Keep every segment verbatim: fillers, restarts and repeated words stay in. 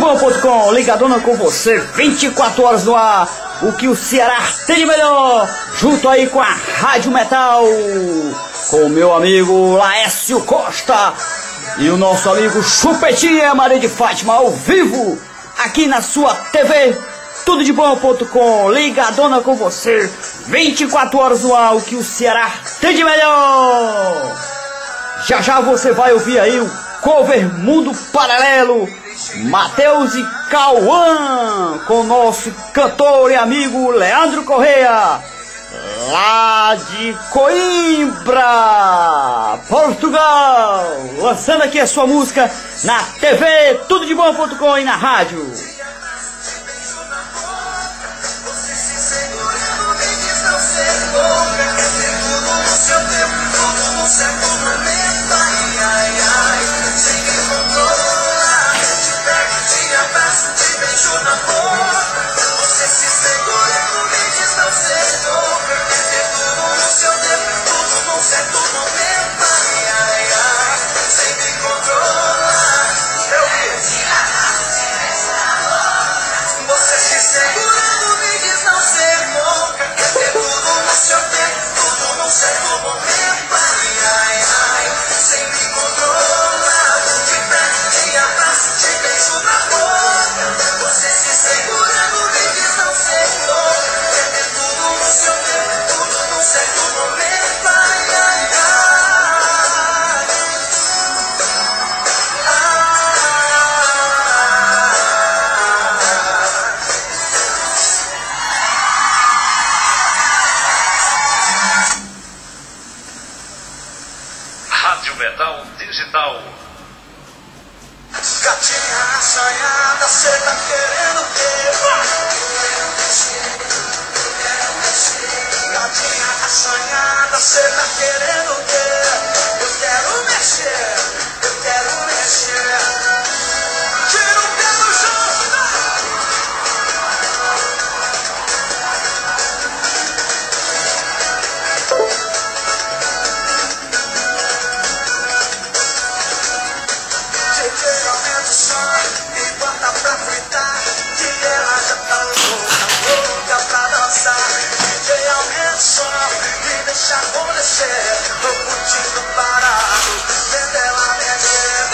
Tudebom ponto com, ligadona com você, vinte e quatro horas no ar. O que o Ceará tem de melhor, junto aí com a Rádio Metal, com o meu amigo Laércio Costa e o nosso amigo Chupetinha Maria de Fátima, ao vivo, aqui na sua T V. Tudebom ponto com, ligadona com você, vinte e quatro horas no ar. O que o Ceará tem de melhor. Já já você vai ouvir aí o cover Mundo Paralelo, Matheus e Cauã, com o nosso cantor e amigo Leandro Correia, lá de Coimbra, Portugal, lançando aqui a sua música na T V Tudebom ponto com e na rádio. Rádio Metal Digital. Gatinha assanhada, cê tá querendo o quê? Gatinha assanhada, cê tá querendo o quê? Eu quero mexer, eu quero mexer. Tira o pé do chão, e bota pra fritar, que ela já tá louca, louca pra dançar. D J aumenta o som e deixa acontecer, tô curtindo parado, vendo ela mexer.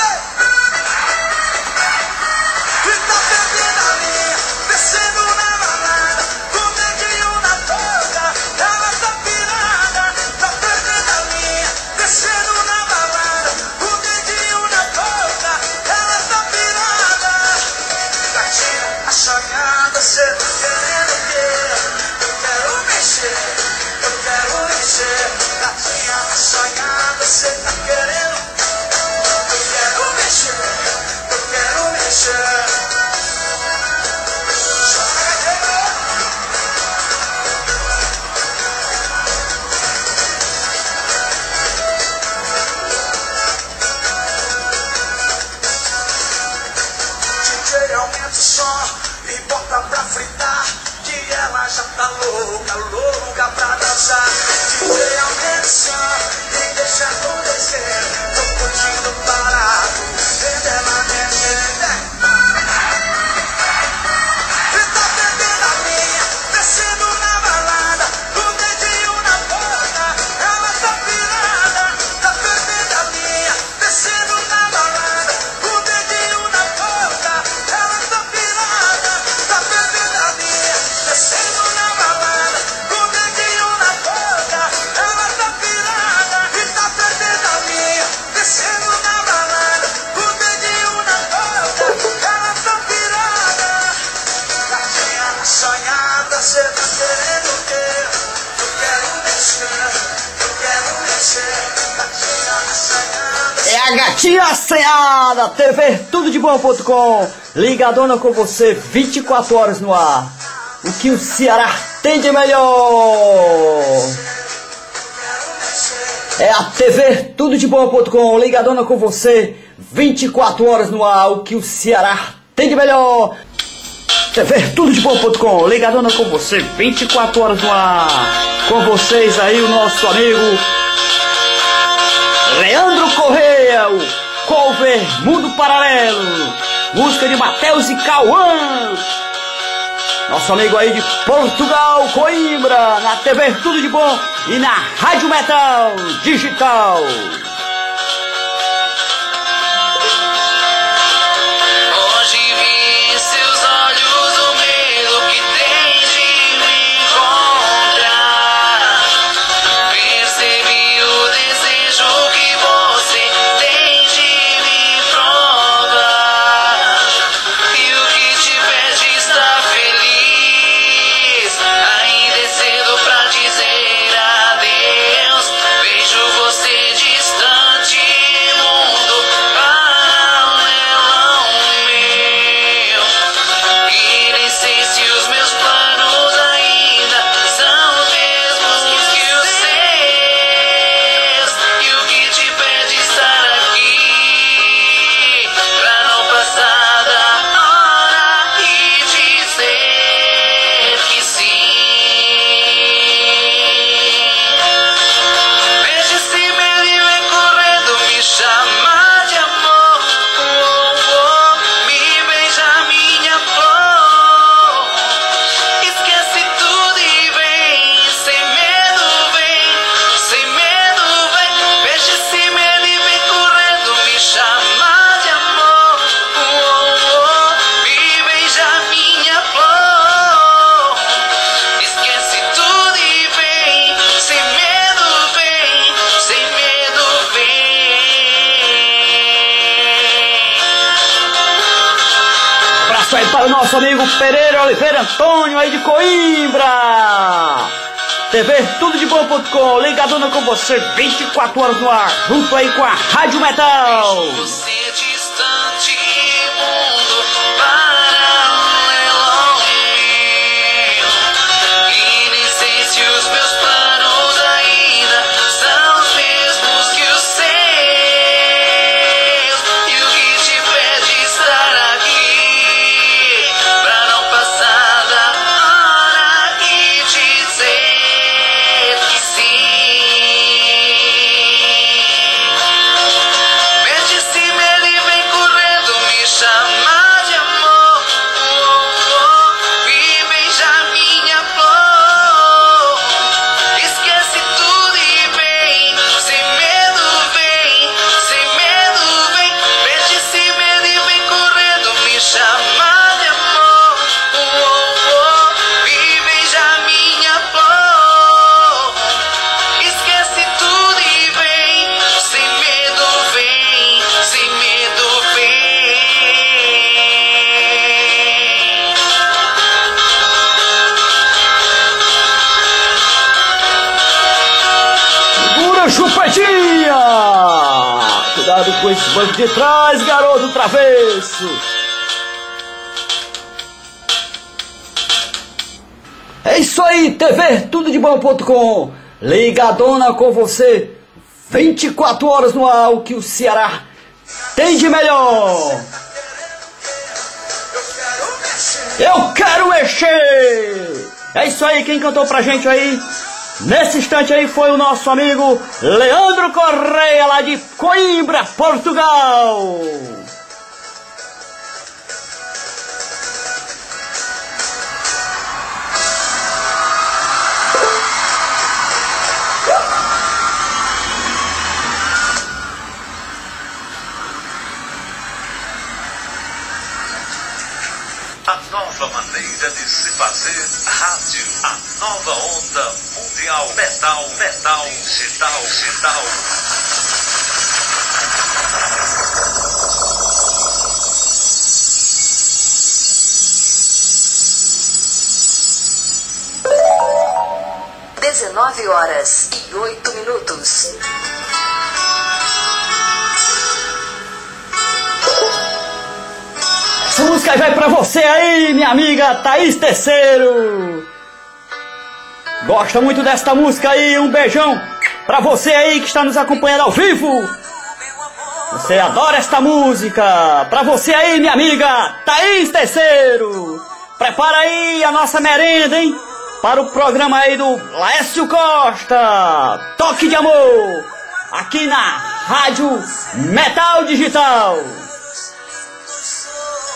E tá perdendo a linha, descendo na balada, com o dedinho na boca, ela tá pirada. Tá perdendo a linha, descendo na balada, com o dedinho na boca, ela tá pirada. Gatinha assanhada, cê tá querendo o quê? Eu quero mexer, eu quero mexer. Gatinha assanhada, cê tá querendo? Eu quero mexer, eu quero mexer. D J aumenta o som e bota pra fritar, que ela já tá louca, louca pra dançar. D J aumenta o som e deixa acontecer, tô curtindo parado, vendo ela mexer. E tá perdendo a linha, descendo na balada, com o dedinho na boca, ela tá pirada. Tá perdendo a linha, descendo na balada, com o dedinho na boca, ela tá pirada. Tá perdendo a linha, descendo na balada, com o dedinho na boca, ela tá pirada. E tá perdendo a linha, descendo na balada, com o dedinho na boca, ela tá pirada. Gatinha assanhada, cê tá querendo o quê? Eu quero mexer, eu quero mexer. Gatinha assanhada. É a gatinha assanhada, T V Tudebom ponto com, ligadona com você, vinte e quatro horas no ar. O que o Ceará tem de melhor. É a T V Tudebom ponto com, ligadona com você, vinte e quatro horas no ar. O que o Ceará tem de melhor. T V Tudebom ponto com, ligadona com você, vinte e quatro horas no ar. Com vocês aí o nosso amigo Leandro Correia, o cover Mundo Paralelo, música de Mateus e Cauã. Nosso amigo aí de Portugal, Coimbra, na T V Tudo de Bom e na Rádio Metal Digital. Aí para o nosso amigo Pereira Oliveira Antônio aí de Coimbra. T V Tudo de Bom ponto com, ligadona com você vinte e quatro horas no ar, junto aí com a Rádio Metal. Você distante, mundo paralelo meu. E nem sei se os meus planos ainda são os mesmos que os seus. E o que te pede estar aqui chupadinha! Cuidado com esse banco de trás, garoto travesso! É isso aí, T V Tudo de Bom ponto com, ligadona com você vinte e quatro horas no ar, o que o Ceará tem de melhor. Eu quero mexer! É isso aí, quem cantou pra gente aí nesse instante aí foi o nosso amigo Leandro Correia, lá de Coimbra, Portugal. A nova maneira de se fazer rádio, a nova onda mundial, metal, metal, digital, digital. dezenove horas e oito minutos. Essa música vai pra você aí, minha amiga Thaís Terceiro. Gosta muito desta música aí? Um beijão pra você aí que está nos acompanhando ao vivo. Você adora esta música. Pra você aí, minha amiga Thaís Terceiro. Prepara aí a nossa merenda, hein? Para o programa aí do Laércio Costa. Toque de Amor. Aqui na Rádio Metal Digital.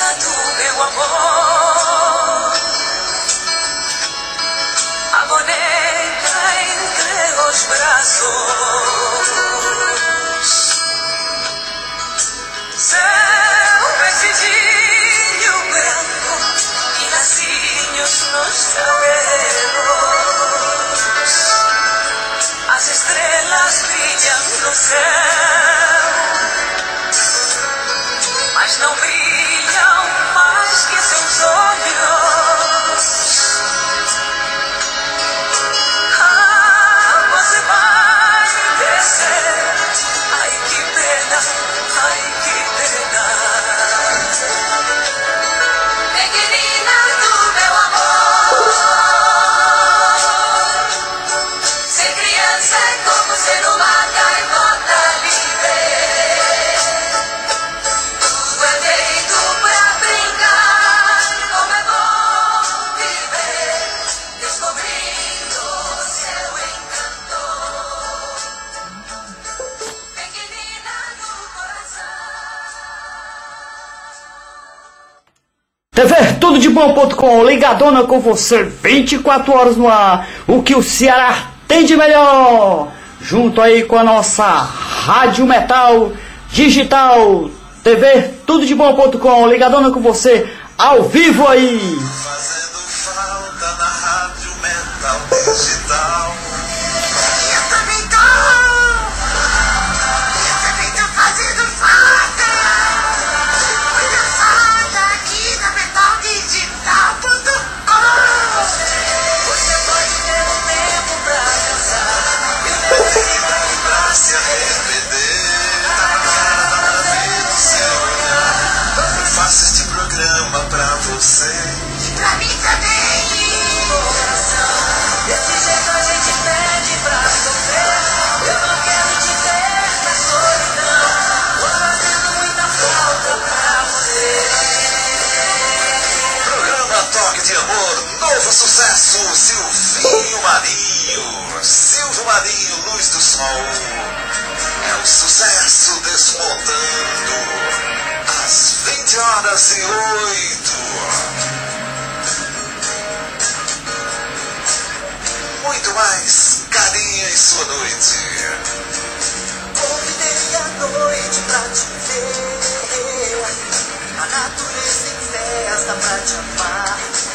tu, meu amor. A boneca entre os braços. Seu vestidinho branco e lacinhos nos cabelos. As estrelas brilham no céu, mas não brilham mais que seus olhos. Ah, você vai descer. Ai, que pena, ai, que pena. Pequenina do meu amor, ser criança é como ser uma gaivota livre. Tudo é feito pra brincar, como é bom viver, descobrindo seu encanto. Pequenina do coração. T V tudo de bom ponto com, ligadona com você, vinte e quatro horas no ar, o que o Ceará tem de melhor, junto aí com a nossa Rádio Metal Digital. T V tudo de bom ponto com, ligadona com você, ao vivo aí. Fazendo falta na Rádio Metal Digital. Eu também tô. Eu também tô fazendo falta. Olha falta aqui na metal digital ponto com. Você pode ter um tempo pra pensar e o tempo pra se Arrepender cada vez do seu olhar. Eu faço este programa pra você. pra mim também. Desse jeito a gente pede pra sofrer. Eu não quero te ver na solidão. Tô fazendo muita falta pra você. Programa Toque de Amor, novo sucesso, Silvinho Marinho. Silvio Marinho, Luz do Sol. É um sucesso desmontando. Às vinte horas e oito. Muito mais carinho em sua noite. Convidei a noite pra te ver, a natureza em festa pra te amar.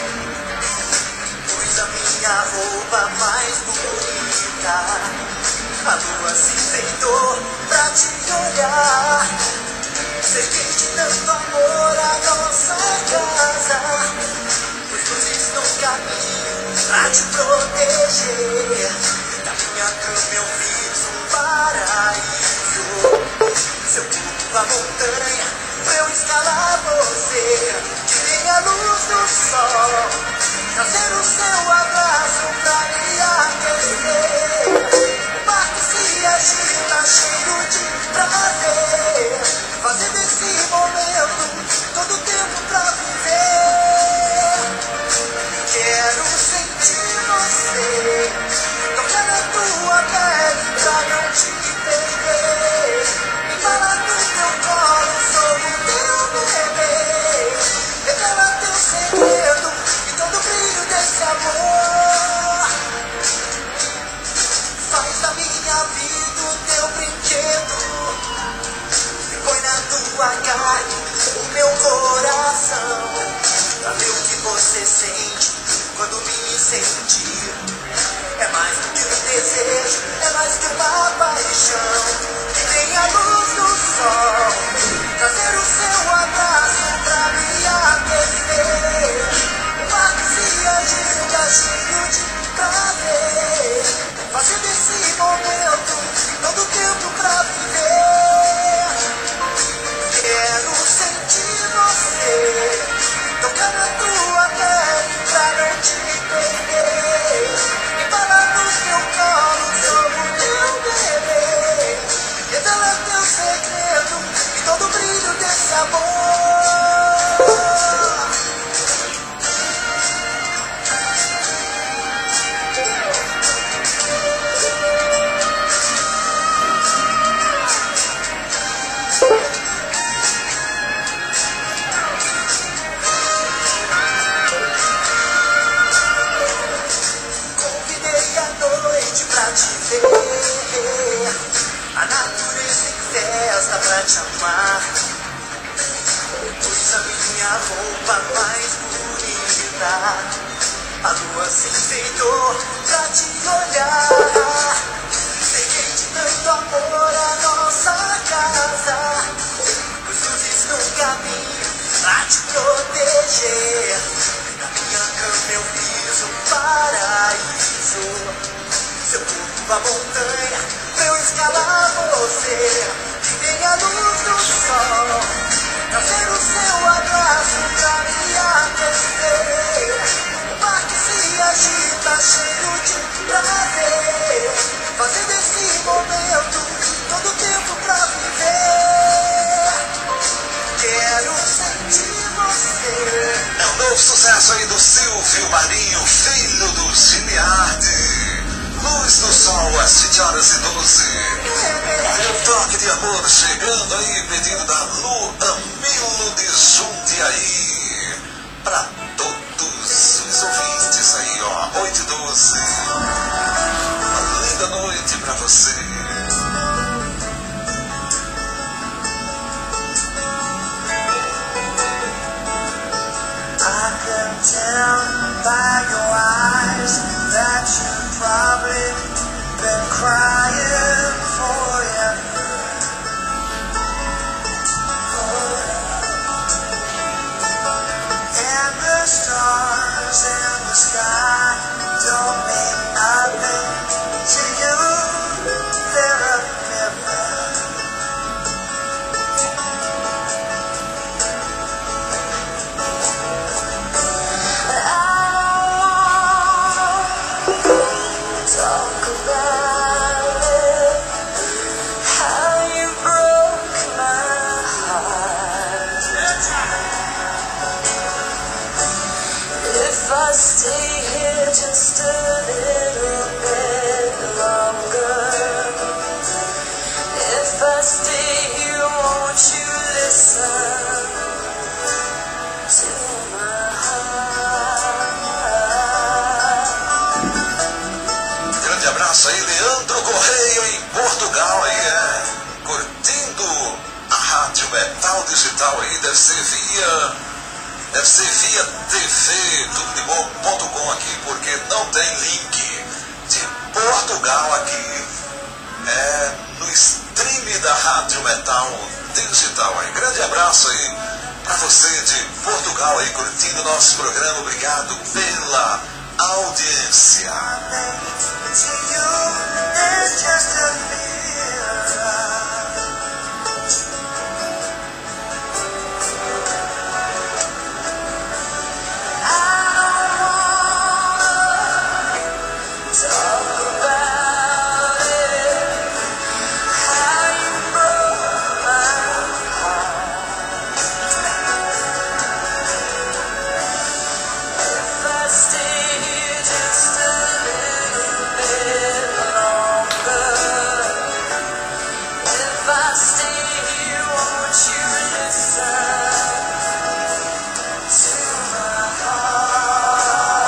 Pus a minha roupa mais bonita, a lua se enfeitou pra te olhar. Cerquei de tanto amor a nossa casa, pus luzes no caminho pra te proteger. Na minha cama eu fiz um paraíso, seu corpo a montanha pra eu escalar você. Tirei a luz do sol, trazer o seu abraço pra me aquecer. O barco se agita cheio de prazer, fazendo esse momento todo tempo pra viver. Quero sentir você tocar na tua pele pra não te perder. Me fala no teu colo, sou o teu bebê. Revela teu segredo e todo o brilho desse amor. Faz da minha vida o teu brinquedo e põe na tua carne o meu coração, pra ver o que você sente quando me sentir. É mais do que um desejo, é mais que uma paixão. Que vem a luz do sol, trazer o seu abraço pra me aquecer. O mar que se agita cheio de prazer, fazendo esse momento todo tempo pra viver. Quero sentir você tocar na tua pele pra não te perder. Me fala no teu colo, sou o teu bebê. minha roupa mais bonita. A lua se enfeitou pra te olhar. Peguei de tanto amor a nossa casa. Os luzes no caminho pra te proteger. Na minha cama eu fiz um paraíso. Se eu curvo a montanha pra eu escalar você. E vem a luz do sol trazer o seu abraço pra me aquecer. O mar que se agita cheio de prazer, fazendo esse momento todo o tempo pra viver. Quero sentir você. É um novo sucesso aí do Silvio Marinho, filho do Giliardi. Luz do Sol, às sete horas e doze. Um toque de amor chegando aí, pedido da Lu Amilo de Jundiaí. Pra todos os ouvintes aí, ó, oito e doze. Uma linda noite pra você. I can tell by your eyes that you've probably been crying forever. And the stars in the sky don't mean nothing to you. They're a mirror. Talk about it, how you broke my heart. If I stay here just a little bit longer, if I stay here, won't you listen to my heart? Grande abraço aí, Leandro Correia em Portugal aí, é. Curtindo a Rádio Metal Digital aí, deve ser via, deve ser via T V, tudo de bom ponto com aqui, porque não tem link de Portugal aqui, é no stream da Rádio Metal Digital aí. Grande abraço aí pra você de Portugal aí, curtindo o nosso programa, obrigado pela audiência. To you, it's just a mirror. I wanna talk about it, how you broke my heart. If I stay here just a little bit longer, if I stay here, won't you listen to my heart?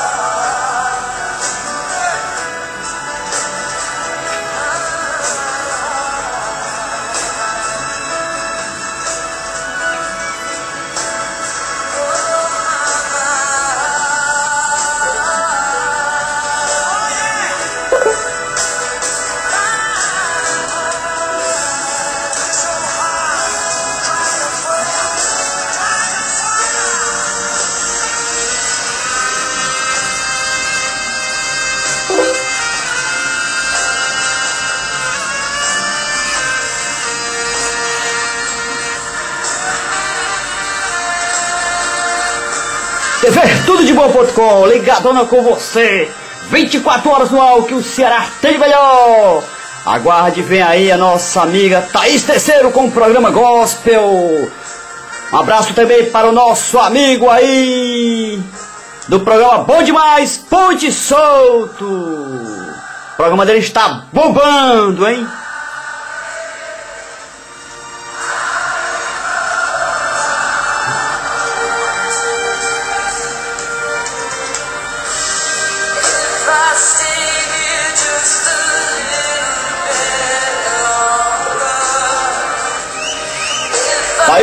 T V tudo de bom ponto com, ligadona com você, vinte e quatro horas no ar, que o Ceará tem de melhor. Aguarde, vem aí a nossa amiga Thaís Terceiro com o programa Gospel. Um abraço também para o nosso amigo aí do programa Bom Demais, Ponte Solto. O programa dele está bombando, hein?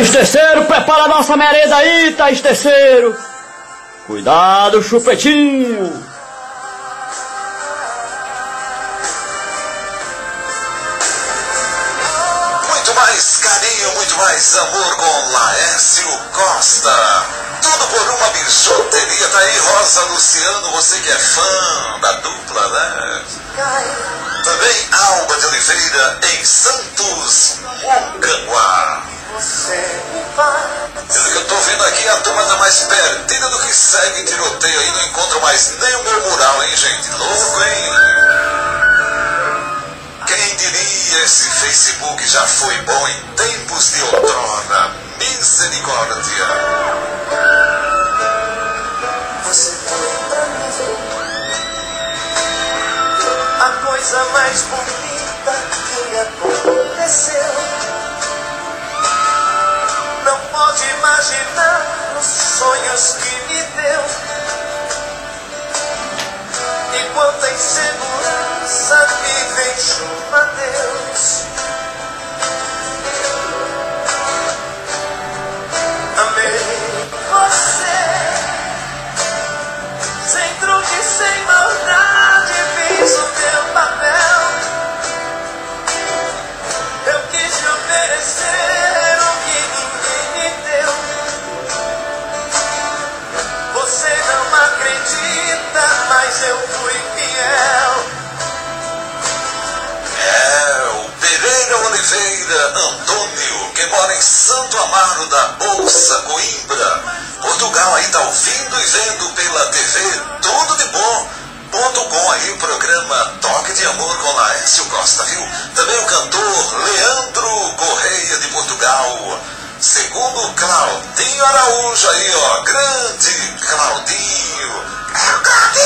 Thaís Terceiro, prepara a nossa merenda aí, Thaís Terceiro. Cuidado, Chupetinho. Muito mais carinho, muito mais amor com Laércio Costa. Tudo por uma bijuteria. Tá aí, Rosa Luciano, você que é fã da dupla, né? Também Alba de Oliveira em Santos, Moncanguá. Pelo que eu tô vendo aqui, a turma tá mais perdida do que segue em tiroteio aí. Não encontro mais nem o meu mural, hein, gente? Louco, hein? Quem diria, esse Facebook já foi bom em tempos de outrora. Misericórdia. Você foi pra mim a coisa mais bonita que aconteceu. Não pode imaginar os sonhos que me deu. E quanta insegurança me deixou a Deus. Amei você, sem truque, sem maldade, fiz o meu papel. Eu quis te oferecer o que ninguém me deu. Você não acredita, mas eu fui fiel. É, o Pereira Oliveira Antônio, que mora em Santo Amaro da Bolsa, Coimbra, Portugal, aí tá ouvindo e vendo pela T V Tudo de Bom ponto com aí o programa Toque de Amor com Laércio Costa, viu? Também o cantor Leandro Correia de Portugal. Segundo Claudinho Araújo aí, ó, grande Claudinho. É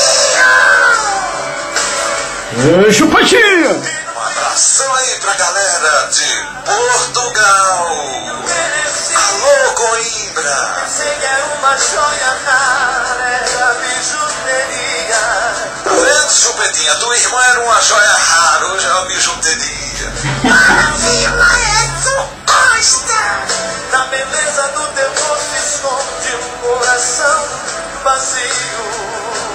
o Claudinho! Chupetinho! Um abração aí pra galera de Portugal. Alô, Coimbra. Sei que era uma joia rara, era bijuteria. Tá vendo, Chupetinha? Tua irmã era uma joia rara, hoje é uma bijuteria. Laércio Costa. Na beleza do teu rosto esconde um coração vazio.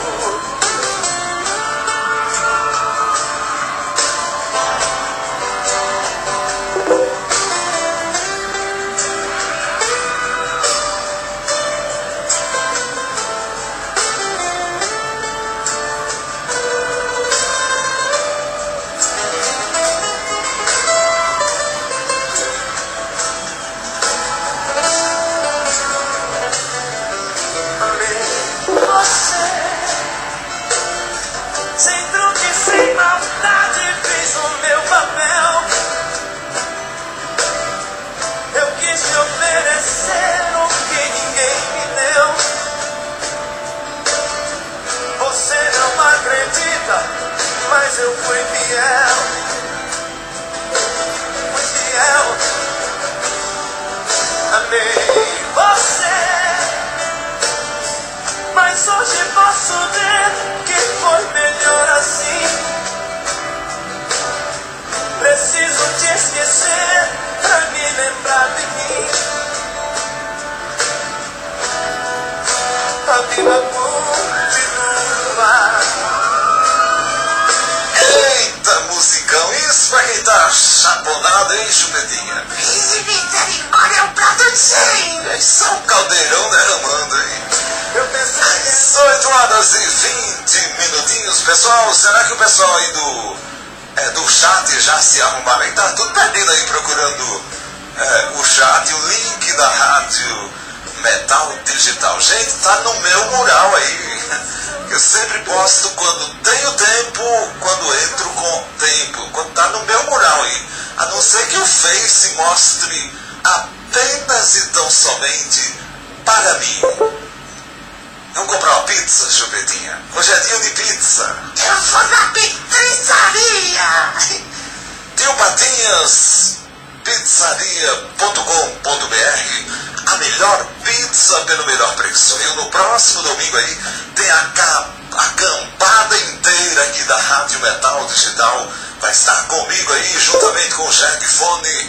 Mas eu fui fiel, fui fiel, amei você. Mas hoje posso ver que foi melhor assim. Preciso te esquecer pra me lembrar de mim. A vida continua. Eita, musicão, isso pra quem tá chaponado, hein, Chupetinha? Misericórdia é um prato cheio. É só um caldeirão derramando, hein? Eu pensei Às oito horas e vinte minutinhos, pessoal. Será que o pessoal aí do, é, do chat já se arrumaram aí? Tá tudo perdido aí procurando é, o chat, o link da rádio Metal Digital. Gente, tá no meu mural aí. Eu sempre posto quando tenho tempo, quando entro com tempo, quando tá no meu mural aí. A não ser que o Face mostre apenas e tão somente para mim. Vamos comprar uma pizza, Chupetinha? Hoje é dia de pizza. eu vou na pizzaria. Tio Patinhas, pizzaria ponto com ponto br, a melhor pizza pelo melhor preço. E no próximo domingo aí tem a, a acampada inteira aqui da Rádio Metal Digital. Vai estar comigo aí, juntamente com o Jeff Fone,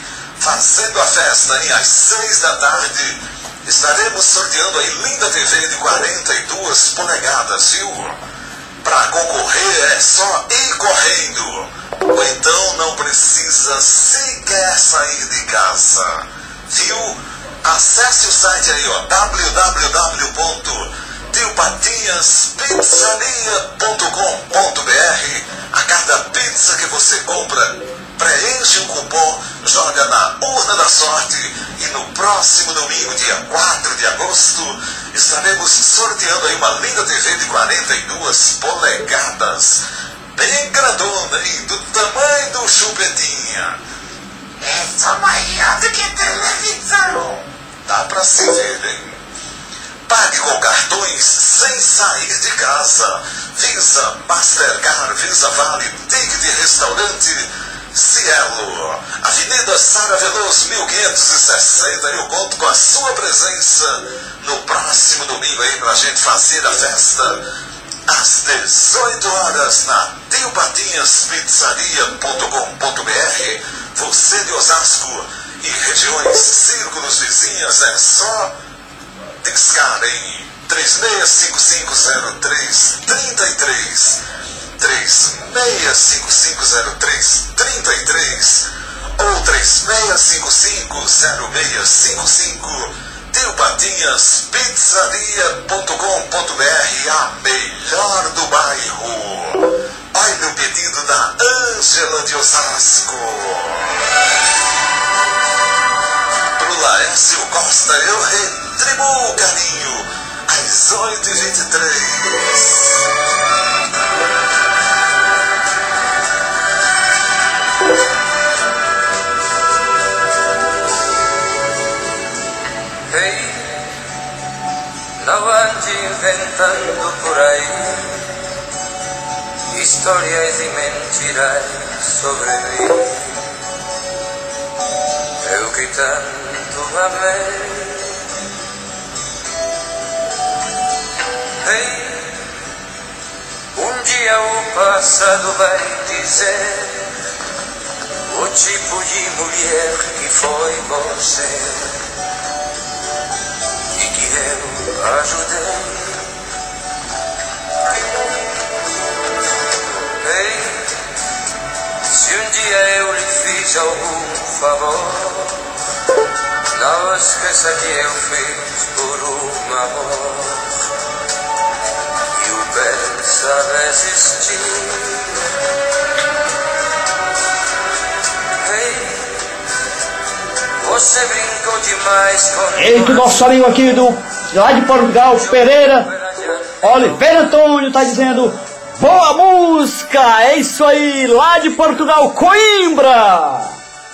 Fazendo a festa aí às seis da tarde, estaremos sorteando aí linda T V de quarenta e duas polegadas, viu? Para concorrer é só ir correndo, ou então não precisa sequer sair de casa, viu? Acesse o site aí, ó, w w w ponto tio patinhas pizzaria ponto com ponto b r. A cada pizza que você compra, preenche um cupom, joga na urna da sorte e no próximo domingo, dia quatro de agosto, estaremos sorteando aí uma linda T V de quarenta e duas polegadas, bem grandona e do tamanho do chupetinha. Essa maior do que televisão. Dá pra se ver, hein? Pague com cartões sem sair de casa. Visa, Mastercard, Visa Vale, Ticket Restaurante, Cielo, Avenida Sara Veloso, mil quinhentos e sessenta. Eu conto com a sua presença no próximo domingo aí pra gente fazer a festa às dezoito horas na tio patinhas pizzaria ponto com ponto b r. Você de Osasco e regiões, círculos vizinhas, é só discar em três seis cinco cinco zero três três três, três seis cinco cinco zero três três três ou três seis cinco cinco zero seis cinco cinco. Tio Patinhas pizzaria ponto com ponto b r, a melhor do bairro. Olha o pedido da Ângela de Osasco. Pro Laércio Costa eu retribuo o carinho às oito e vinte e três. Hey, não ande inventando por aí histórias e mentiras sobre mim. Eu que tanto amei. Ei, um dia o passado vai dizer o tipo de mulher que foi você e que eu ajudei. Ei, se um dia eu lhe fiz algum favor, não esqueça que eu fiz por um amor. E o bem sabe existir. Ei, você brincou demais com... Eita, o nosso amigo aqui do, lá de Portugal, Pereira Oliveira Antônio, tá dizendo: boa música, é isso aí, lá de Portugal, Coimbra.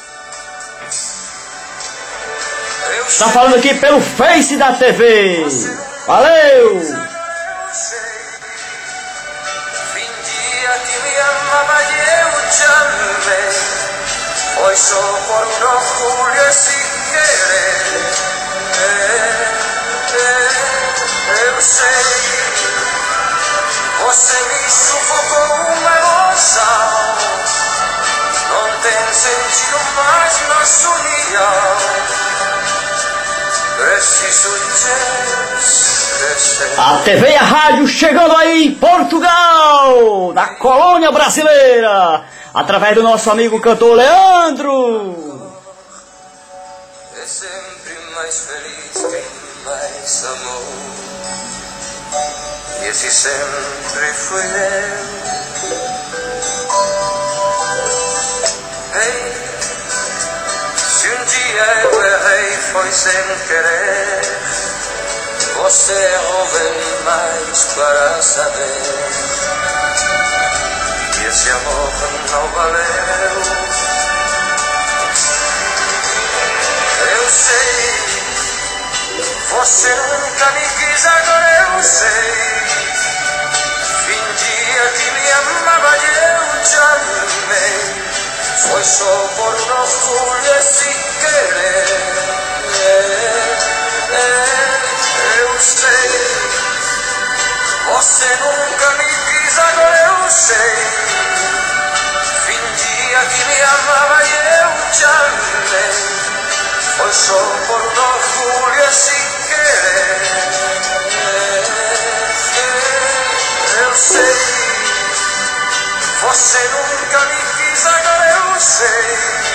Tá falando aqui pelo Face da T V. Valeu! Fingia que me amava e eu te amei. Foi só por um orgulho sem querer. Eu sei, você me sufocou uma emoção. Não tem sentido mais nossa união. Preciso te esquecer. A T V e a rádio chegando aí em Portugal, na colônia brasileira, através do nosso amigo cantor Leandro. É sempre mais feliz quem mais amou. E esse sempre fui eu. Ei, se um dia eu errei foi sem querer. Você errou bem mais para saber que esse amor não valeu. Eu sei, você nunca me quis, agora eu sei. Fingia que me amava e eu te amei. Foi só por um orgulho sem querer. Eu sei, você nunca me quis, agora eu sei. Fingia que me amava e eu te amei. Foi só por um orgulho assim querer. Eu sei, você nunca me quis, agora eu sei.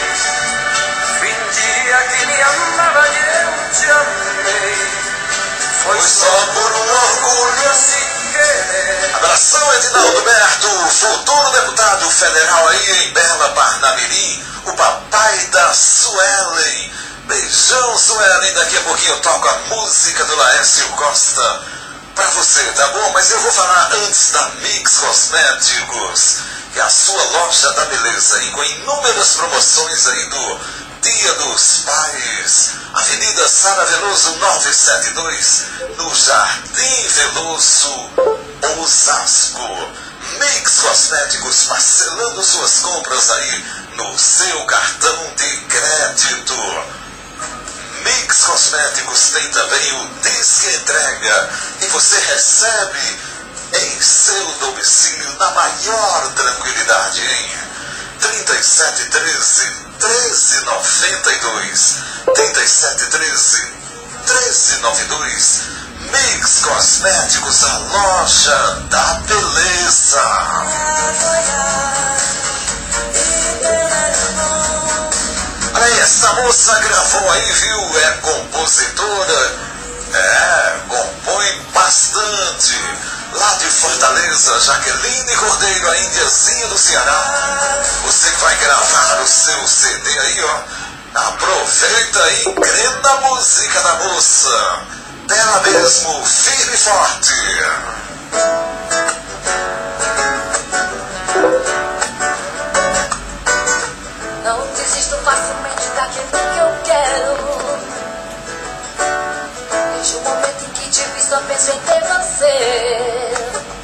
Fingia que me amava e eu te amei. Foi só por um orgulho assim querer. Abração, Edinaldo Berto, futuro deputado federal aí em Bela Parnamirim, o papai da Suelen. Beijão, Suelen, daqui a pouquinho eu toco a música do Laércio Costa pra você, tá bom? Mas eu vou falar antes da Mix Cosméticos, que é a sua loja da beleza e com inúmeras promoções aí do Dia dos Pais. Avenida Sara Veloso novecentos e setenta e dois, no Jardim Veloso, Osasco. Mix Cosméticos, parcelando suas compras aí no seu cartão de crédito. Mix Cosméticos tem também o Disque Entrega e você recebe em seu domicílio na maior tranquilidade, hein? trinta e sete treze, treze noventa e dois, trinta e sete treze, treze noventa e dois. Mix Cosméticos, a loja da beleza. Aí, essa moça gravou aí, viu? É compositora, é, compõe bastante. Lá de Fortaleza, Jaqueline Cordeiro, a Indiazinha do Ceará. Você que vai gravar o seu C D aí, ó. Aproveita aí, crê na música da moça. Dela mesmo, firme e forte. Não desisto facilmente daquilo que eu quero. Desde o momento em que te vi, só penso em ter você.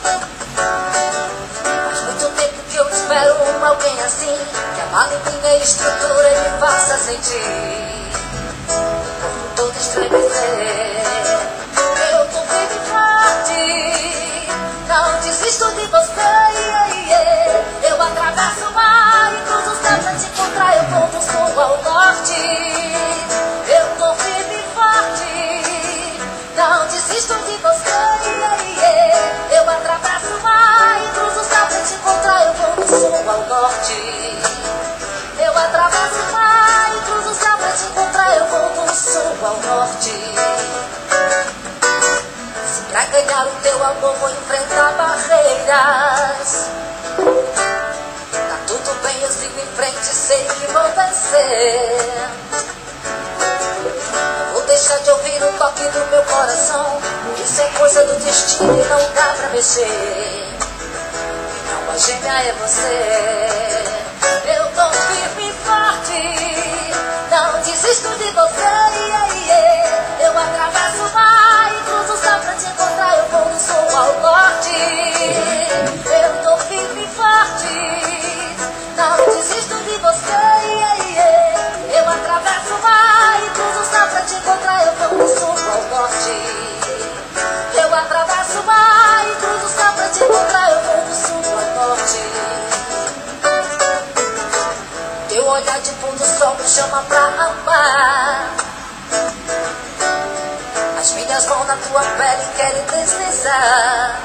Faz muito tempo que eu espero um alguém assim, que abale minha estrutura e me faça sentir como todo estremecer. Eu tô firme e forte, não desisto de você. Yeah, yeah. Eu atravesso o mar e cruzo o céu pra te encontrar. Eu vou do sul ao norte. Eu tô firme e forte, não desisto de você. Yeah, yeah. Eu atravesso o mar e cruzo o céu pra te encontrar. Eu vou do sul ao norte. Eu atravesso o mar e cruzo o céu pra te encontrar. Eu vou do sul ao norte. Se pra ganhar o teu amor vou enfrentar barreiras, tá tudo bem, eu sigo em frente, sei que vou vencer. Não vou deixar de ouvir o toque do meu coração, isso é coisa do destino e não dá pra mexer. Minha alma gêmea é você. Eu tô firme e forte, não desisto de você. Yeah, yeah. Eu atravesso o mar e cruzo o céu pra te encontrar. Eu vou do sul ao norte. Eu tô firme e forte, não desisto de você. Yeah, yeah. Eu atravesso o mar e cruzo o céu pra te encontrar. Eu vou do sul ao norte. Eu atravesso o mar e cruzo o céu pra te encontrar. Eu vou do sul ao norte. Teu olhar de pôr do sol me chama pra amar. As minhas mãos na tua pele querem deslizar.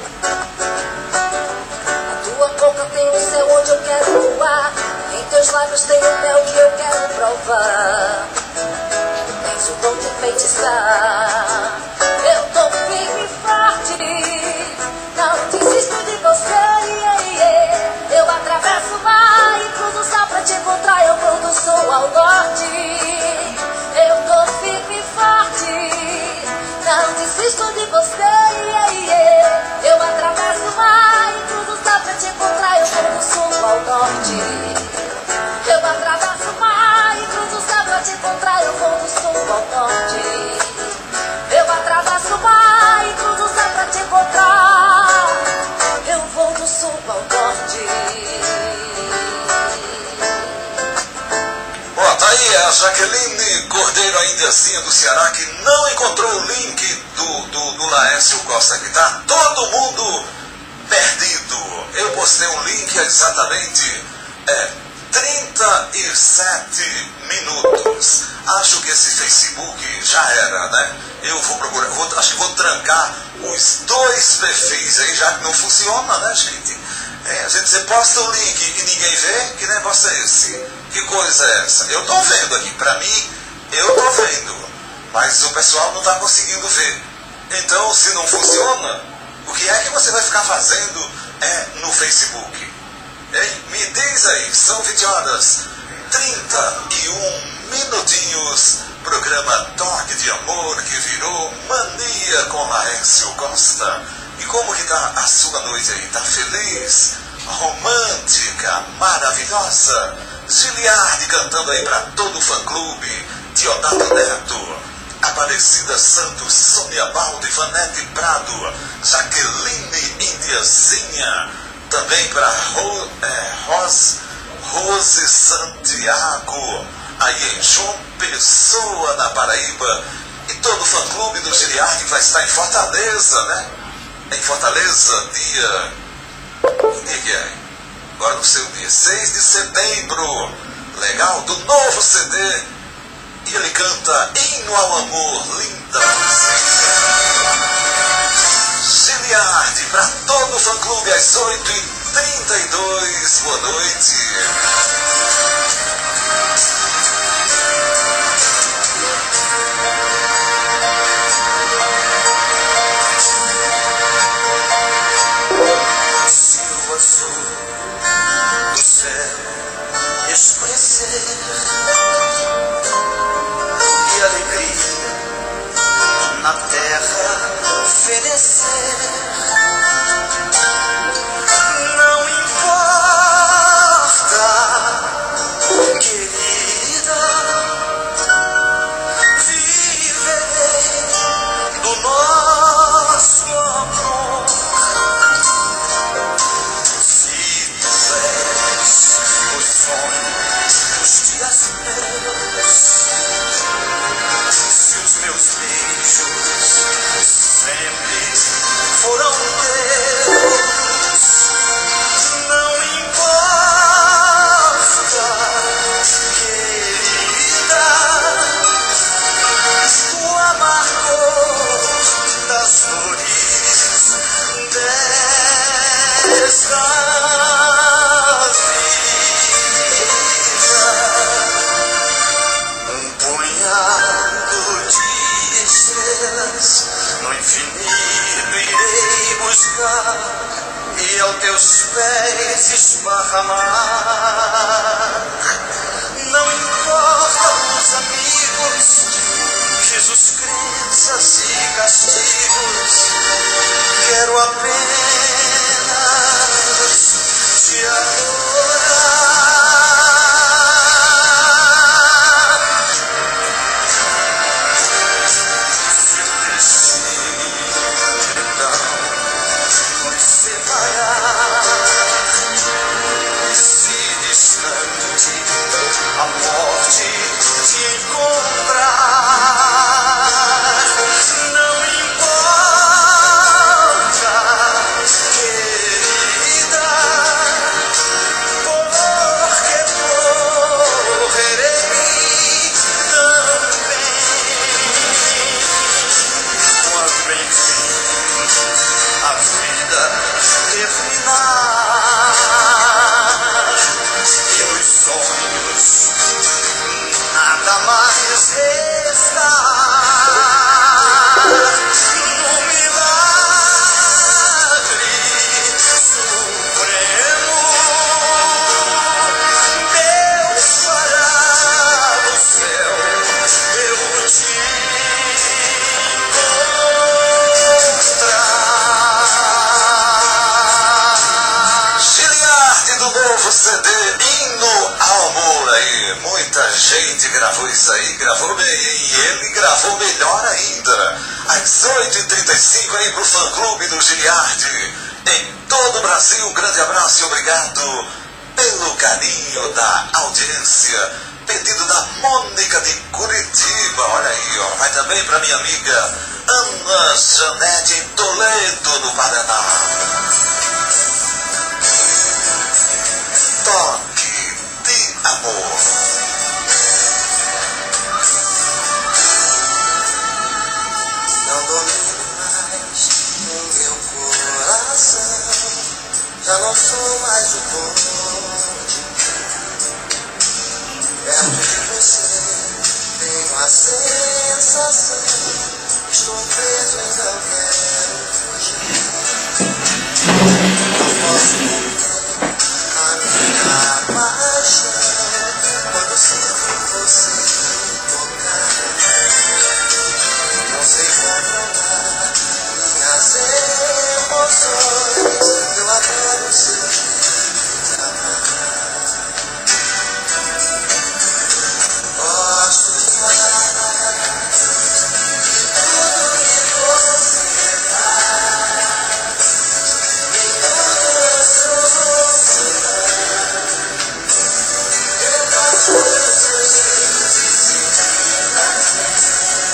Na tua boca tem o céu onde eu quero voar. Em teus lábios tem o mel que eu quero provar. Tens o dom de enfeitiçar. Eu tô firme e forte, não desisto de você. Yeah, yeah. Eu atravesso o mar e cruzo o céu pra te encontrar. Eu vou do sul ao norte. Eu tô firme e forte, não desisto de você. Yeah, yeah. Eu atravesso o mar e cruzo o céu pra te encontrar. Eu vou do sul ao norte. Eu atravesso o mar e cruzo o céu pra te encontrar. Eu vou do sul ao norte. Eu atravesso o mar e cruzo o céu pra te encontrar. Eu vou do sul ao norte. Ó, tá aí a Jaqueline Cordeiro, a Indiazinha do Ceará, que não encontrou o link do, do, do Laércio Costa, que tá todo mundo perdido. Eu postei um link exatamente, é, trinta e sete minutos. Acho que esse Facebook já era, né? Eu vou procurar, vou, acho que vou trancar os dois perfis aí, já que não funciona, né, gente? É, a gente você posta o link e ninguém vê, que negócio é esse? Que coisa é essa? Eu tô vendo aqui, pra mim, eu tô vendo, mas o pessoal não tá conseguindo ver. Então, se não funciona, o que é que você vai ficar fazendo é, no Facebook? Hein? Me diz aí, são vinte horas, trinta e um minutinhos, programa Toque de Amor que virou Mania com Laércio Costa. E como que tá a sua noite aí? Tá feliz? Romântica? Maravilhosa? Giliardi cantando aí pra todo o fã-clube, Diodato Neto, Aparecida Santos, Sônia Baldi, Vanete Prado, Jaqueline Indiazinha, também para Ro, é, Ros, Rose Santiago, aí em João Pessoa, na Paraíba, e todo o fã-clube do Giliardi vai estar em Fortaleza, né? Em Fortaleza, dia... Que dia que é? Agora no seu dia, seis de setembro, legal, do novo C D, e ele canta Hino ao Amor, linda música. Giliardi, para todo o fã-clube, às oito e trinta e dois, boa noite. Se o azul do céu escurecer e a alegria na terra fenecer, não importa, querida, viverei do nosso amor. Se tu és o sonho dos dias meus, se os meus beijos sempre foram teus, não importa, querida, o amargor das dores desta vida. Um punhado de estrelas no infinito irei buscar e aos teus pés esparramar. Não importa os amigos, risos, crenças e castigos, quero apenas te adorar. Se o destino então nos separar, se distante a morte te encontrar, não importa, querida, porque morrerei também. Quando enfim a vida terminar e os sonhos nada mais restar, no milagre supremo, Deus fará no céu eu te encontrar. Giliardi do novo C D, Hino ao Amor aí. Muita gente gravou isso aí, gravou bem, e ele gravou melhor ainda. Às oito e trinta e cinco aí pro fã-clube do Giliardi. Em todo o Brasil, um grande abraço e obrigado pelo carinho da audiência. Pedido da Mônica de Curitiba, olha aí, ó. Vai também pra minha amiga Ana Janete em Toledo, no Paraná. Toque de Já não sou mais o bonde. Perto de você tenho a sensação. Estou preso, ainda quero fugir. Não posso conter a minha paixão quando sinto você tocar. Não sei controlar minhas emoções. Eu adoro ser amar. Gosto demais de tudo que você faz. E tudo eu sou você. Eu gosto dos seus risos e simpatia.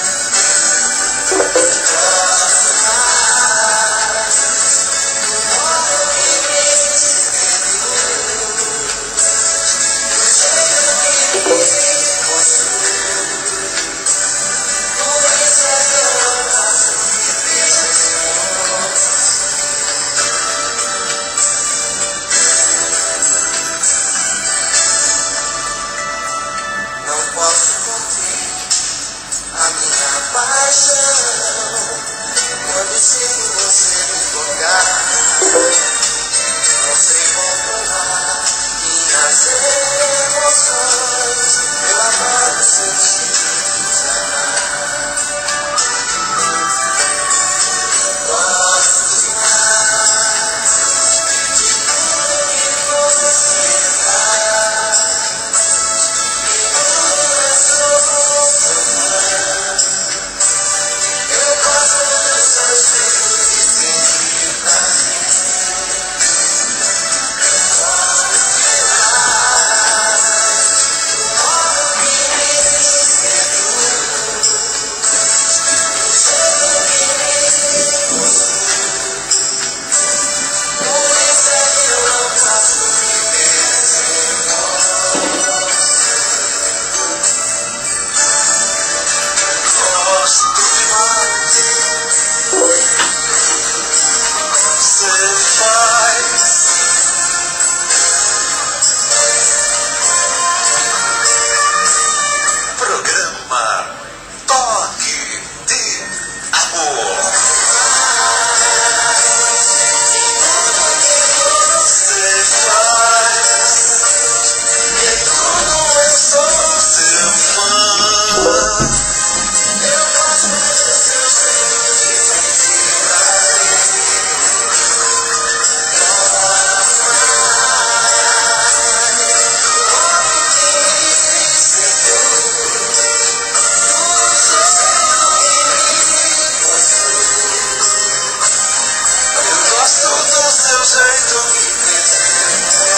Gosto mais do modo que me seduz, do jeito que me possui. Por isso é que eu não posso viver sem você. Não posso conter a minha paixão quando sinto você me tocar. Não sei controlar minhas emoções. Eu adoro sentir amar. Gosto demais de tudo que você faz. E tudo eu sou você. Eu gosto dos seus risos e sentir prazer. Gosto demais do modo que me seduz, do jeito que me possui. Por isso é que eu não posso viver sem você. Gosto demais você faz. Programa Toque de Amor. Você faz. E tudo eu sou seu fã. Eu gosto dos seus risos e sentir prazer. Gosto mais do modo que me seduz, do jeito que me possui. Eu gosto do seu jeito de crescer.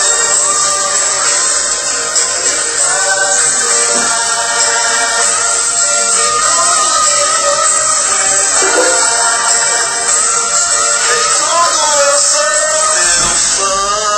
Em tudo eu sou teu fã.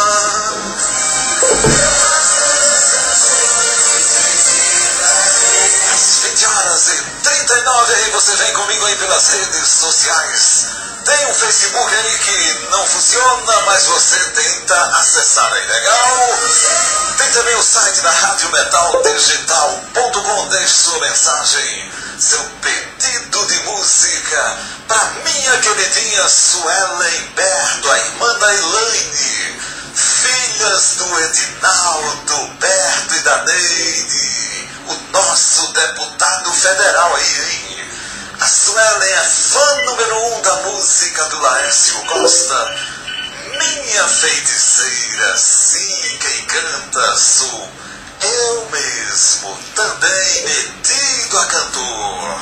Eu gosto dos seus risos e sentir prazer. Às vinte horas e trinta e nove aí você vem comigo aí pelas redes sociais. Tem um Facebook aí que não funciona, mas você tenta acessar aí, legal? Tem também o site da rádio metal digital ponto com. Deixe sua mensagem, seu pedido de música pra minha queridinha Suelen Berto, a irmã da Elaine, filhas do Edinaldo Berto e da Neide, o nosso deputado federal aí, hein? A Suelen é fã número um da música do Laércio Costa. Minha feiticeira, sim, quem canta sou eu mesmo, também metido a cantor.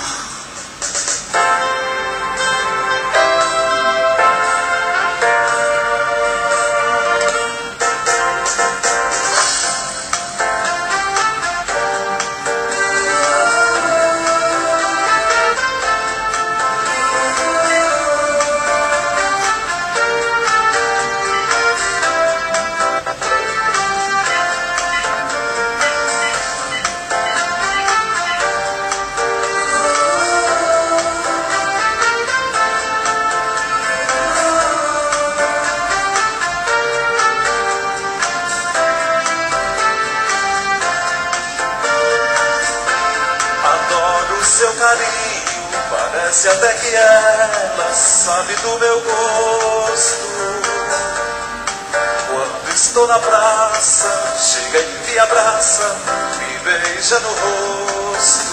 Parece até que ela sabe do meu gosto. Quando estou na praça, chega e me abraça, me beija no rosto,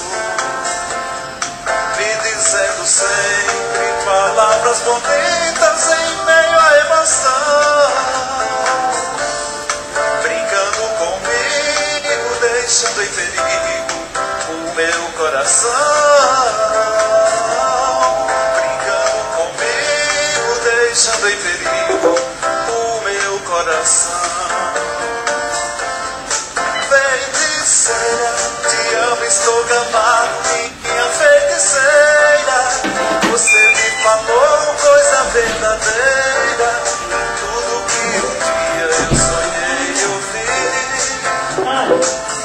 me dizendo sempre palavras bonitas em meio à emoção, brincando comigo, deixando em perigo o meu coração, brincando comigo, deixando em perigo o meu coração. Feiticeira, te amo, estou gamado, minha feiticeira. Você me falou coisa verdadeira, tudo que um dia eu sonhei ouvir.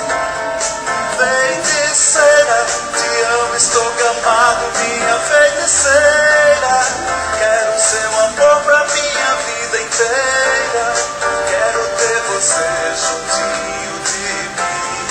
Feiticeira, te amo, estou gamado, minha feiticeira. Quero seu amor pra minha vida inteira. Quero ter você juntinho de mim.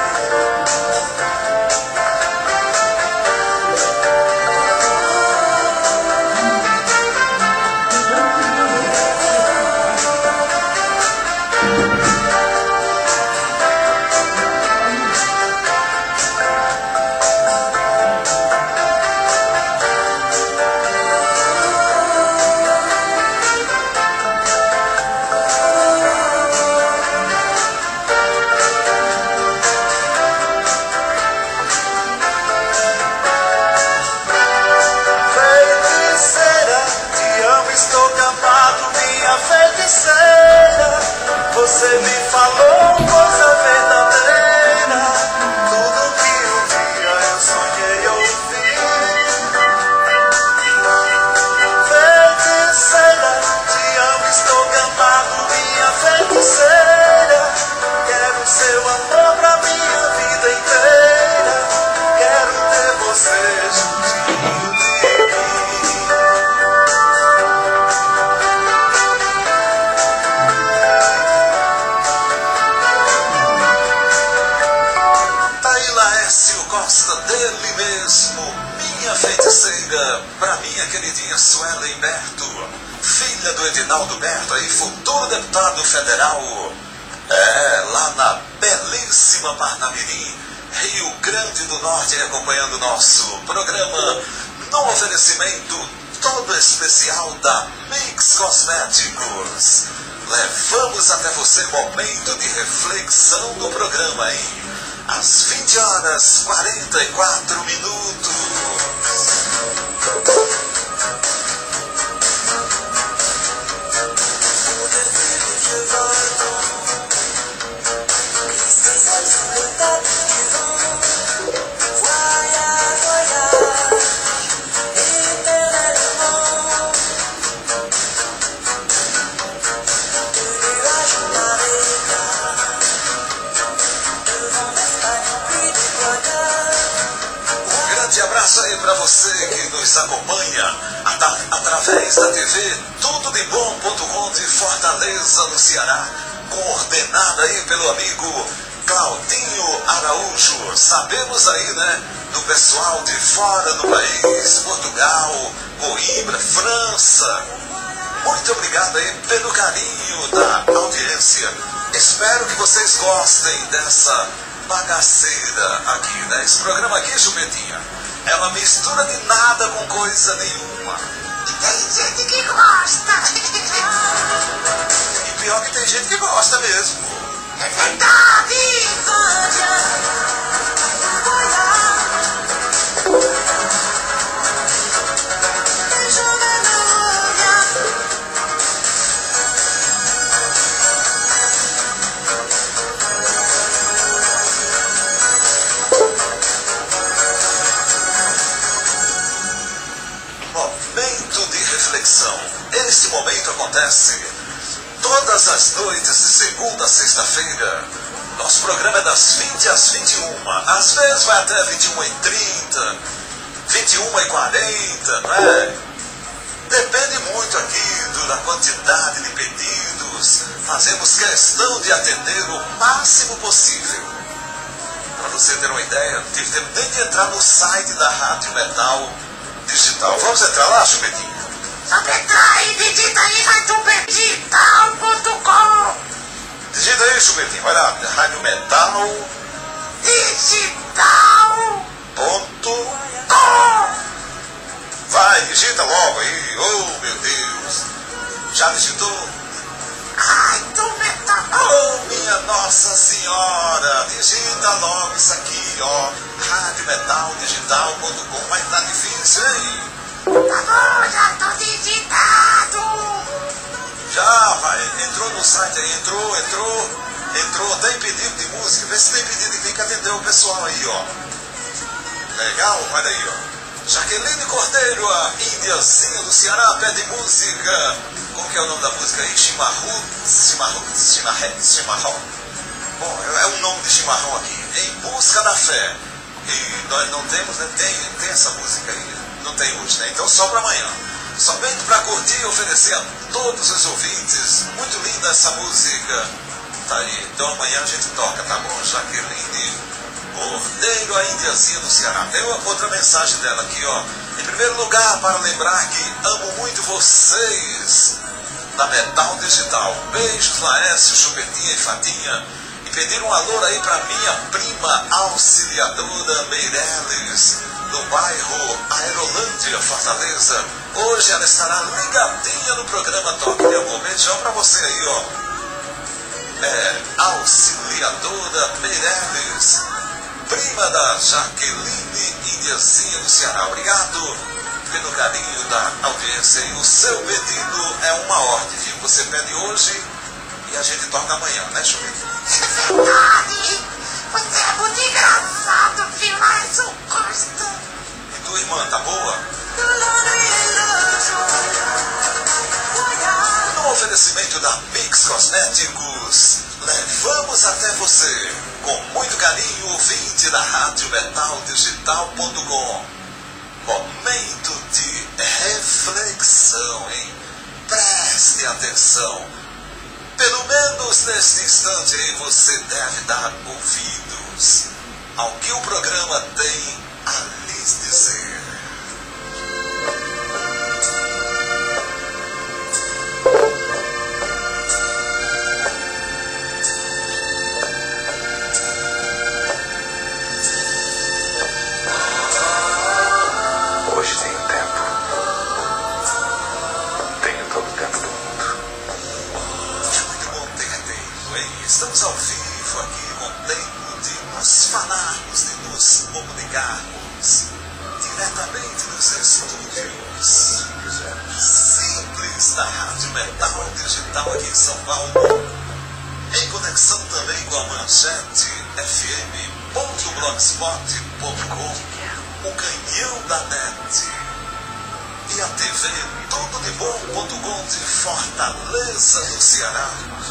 Você me falou coisa verdadeira, tudo que um dia eu sonhei ouvir. Feiticeira, te amo, estou gamado, minha feiticeira. Quero seu amor pra minha vida inteira. Quero ter você juntinho de mim. Dele mesmo, minha feiticeira, pra minha queridinha Suelen Berto, filha do Edinaldo Berto, aí, futuro deputado federal, é, lá na belíssima Parnamirim, Rio Grande do Norte, acompanhando o nosso programa, no oferecimento todo especial da Mix Cosméticos. Levamos até você momento de reflexão do programa, hein? Às vinte horas, quarenta e quatro minutos. Abraço aí pra você que nos acompanha at através da T V tudo de bom ponto com de Fortaleza, no Ceará, coordenada aí pelo amigo Claudinho Araújo. Sabemos aí, né, do pessoal de fora do país, Portugal, Coimbra, França. Muito obrigado aí pelo carinho da audiência. Espero que vocês gostem dessa bagaceira aqui, né? Esse programa aqui, Chupetinha, é uma mistura de nada com coisa nenhuma. E tem gente que gosta. E pior que tem gente que gosta mesmo. É verdade. Este momento acontece todas as noites de segunda a sexta-feira. Nosso programa é das vinte às vinte e uma. Às vezes vai até vinte e uma e trinta, vinte e uma e quarenta, não é? Depende muito aqui do, da quantidade de pedidos. Fazemos questão de atender o máximo possível. Para você ter uma ideia, tive tempo nem de entrar no site da Rádio Metal Digital. Vamos entrar lá, Chupetinho? Só pra entrar aí, digita aí, rádio metal ponto com. Digita aí, Chupetinho. Vai lá, Rádio Metal. Digital Ponto. com. Vai, digita logo aí. Oh, meu Deus. Já digitou? Rádio metal. Oh, minha Nossa Senhora. Digita logo isso aqui, ó. Rádio Metal Digital ponto com. Mas tá difícil, hein? Tá bom, já tô digitado. Já, vai. Entrou no site aí. Entrou, entrou. Entrou. Tem pedido de música. Vê se tem pedido de quem que atendeu o pessoal aí, ó. Legal? Olha aí, ó. Jaqueline Cordeiro, a Índiazinha do Ceará, pede música. Como que é o nome da música aí? Chimarrão? Chimarrão? Chimarrão? Chimarrão? Bom, é o nome de chimarrão aqui. Em Busca da Fé. E nós não temos, né? Tem, tem essa música aí. Não tem hoje, né? Então só para amanhã. Somente para curtir e oferecer a todos os ouvintes. Muito linda essa música. Tá aí. Então amanhã a gente toca, tá bom? Jaqueline Cordeiro, a Índiazinha do Ceará. Tem uma outra mensagem dela aqui, ó. Em primeiro lugar, para lembrar que amo muito vocês da Metal Digital. Beijos, Laércio, Chupetinha e Fatinha. E pedir um alô aí para minha prima Auxiliadora Meireles, do bairro Aerolândia, Fortaleza. Hoje ela estará ligadinha no programa Toque de Amor. Beijão para você aí, ó. É, Auxiliadora Meireles, prima da Jaqueline Índiazinha do Ceará. Obrigado pelo carinho da audiência. E o seu pedido é uma ordem, viu? Você pede hoje e a gente toca amanhã, né, Chupetinho? É verdade. Você é muito engraçado, viu? Mas eu gosto. E tua irmã, tá boa? No oferecimento da Mix Cosméticos, levamos até você, com muito carinho, ouvinte da Rádio Metal Digital ponto com. Momento de reflexão, hein? Preste atenção. Pelo menos neste instante aí você deve dar ouvidos ao que o programa tem a lhes dizer. Hoje tenho tempo. Tenho todo o tempo do mundo. Muito bom ter tempo, hein? Estamos ao vivo aqui com tempo de nos falarmos, de nos comunicarmos diretamente dos estúdios simples da Rádio Metal Digital aqui em São Paulo, em conexão também com a Manchete F M ponto blogspot ponto com, o canhão da net, e a T V tudo de bom ponto com de Fortaleza, do Ceará.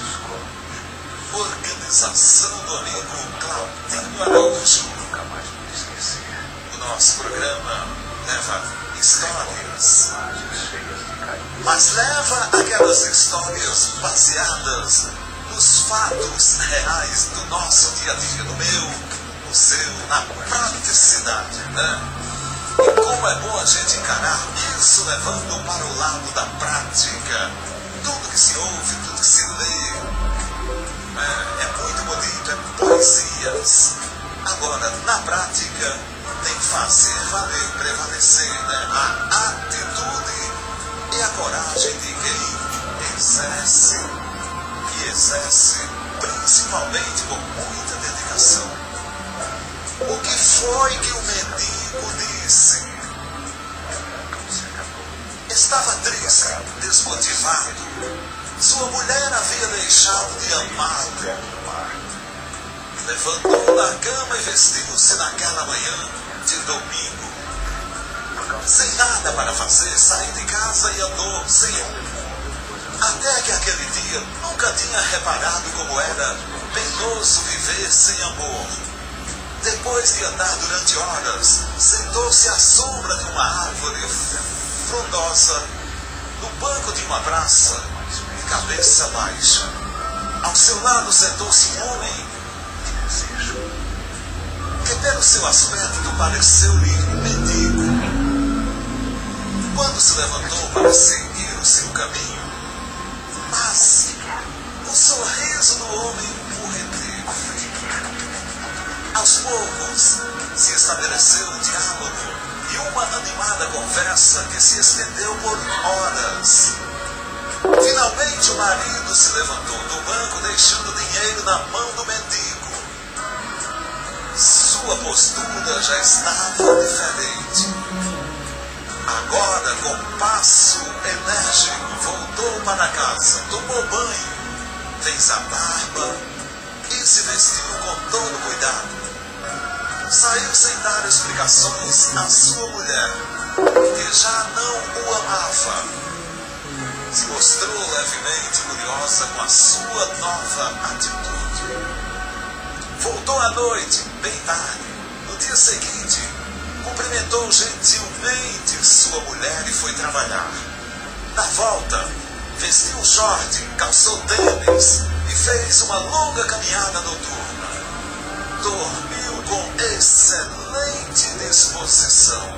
Organização do amigo Claudinho Araújo. O nosso programa leva histórias, mas leva aquelas histórias baseadas nos fatos reais do nosso dia a dia, no meu, no seu, na praticidade, né? E como é bom a gente encarar isso levando para o lado da prática. Tudo que se ouve, tudo que se lê, é, é muito bonito, é poesias. Agora, na prática, tem que fazer valer, prevalecer, né? A atitude e a coragem de quem exerce, e exerce principalmente com muita dedicação. O que foi que o mendigo disse? Estava triste, desmotivado. Sua mulher havia deixado de amá-lo. Levantou da cama e vestiu-se naquela manhã de domingo. Sem nada para fazer, saiu de casa e andou sem rumo. Até que aquele dia nunca tinha reparado como era penoso viver sem amor. Depois de andar durante horas, sentou-se à sombra de uma árvore frondosa, no banco de uma praça, de cabeça baixa. Ao seu lado sentou-se um homem que, pelo seu aspecto, pareceu-lhe mendigo. quando se levantou para seguir o seu caminho. Mas o sorriso do homem o reteve. Aos poucos, se estabeleceu um diálogo e uma animada conversa que se estendeu por horas. Finalmente o marido se levantou do banco, deixando o dinheiro na mão do mendigo. Sua postura já estava diferente. Agora, com passo enérgico, voltou para casa, tomou banho, fez a barba e se vestiu com todo cuidado. Saiu sem dar explicações à sua mulher, que já não o amava. Se mostrou levemente curiosa com a sua nova atitude. Voltou à noite, bem tarde. No dia seguinte, cumprimentou gentilmente sua mulher e foi trabalhar. Na volta, vestiu um short, calçou tênis e fez uma longa caminhada noturna. Dormiu com excelente disposição.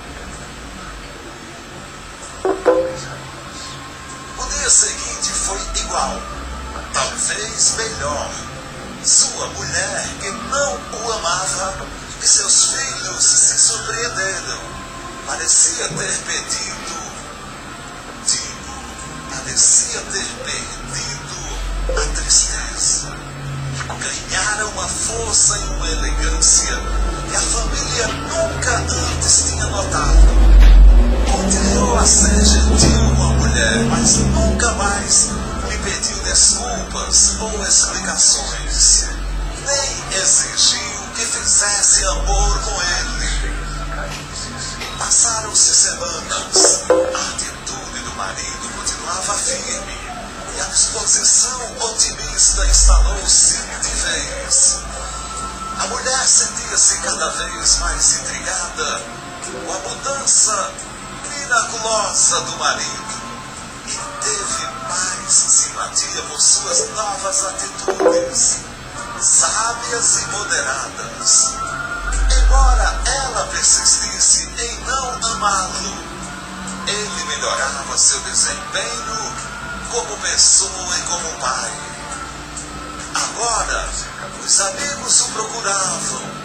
O dia seguinte foi igual, talvez melhor. Sua mulher, que não o amava, e seus filhos se surpreenderam. Parecia ter pedido, digo, parecia ter perdido a tristeza. Ganhara uma força e uma elegância que a família nunca antes tinha notado. Continuou a ser gentil com a mulher, mas nunca mais lhe pediu desculpas ou explicações, nem exigiu que fizesse amor com ele. Passaram-se semanas, a atitude do marido continuava firme e a disposição otimista instalou-se de vez. A mulher sentia-se cada vez mais intrigada com a mudança miraculosa do marido e teve mais simpatia por suas novas atitudes, sábias e moderadas. Embora ela persistisse em não amá-lo, ele melhorava seu desempenho como pessoa e como pai. Agora, os amigos o procuravam.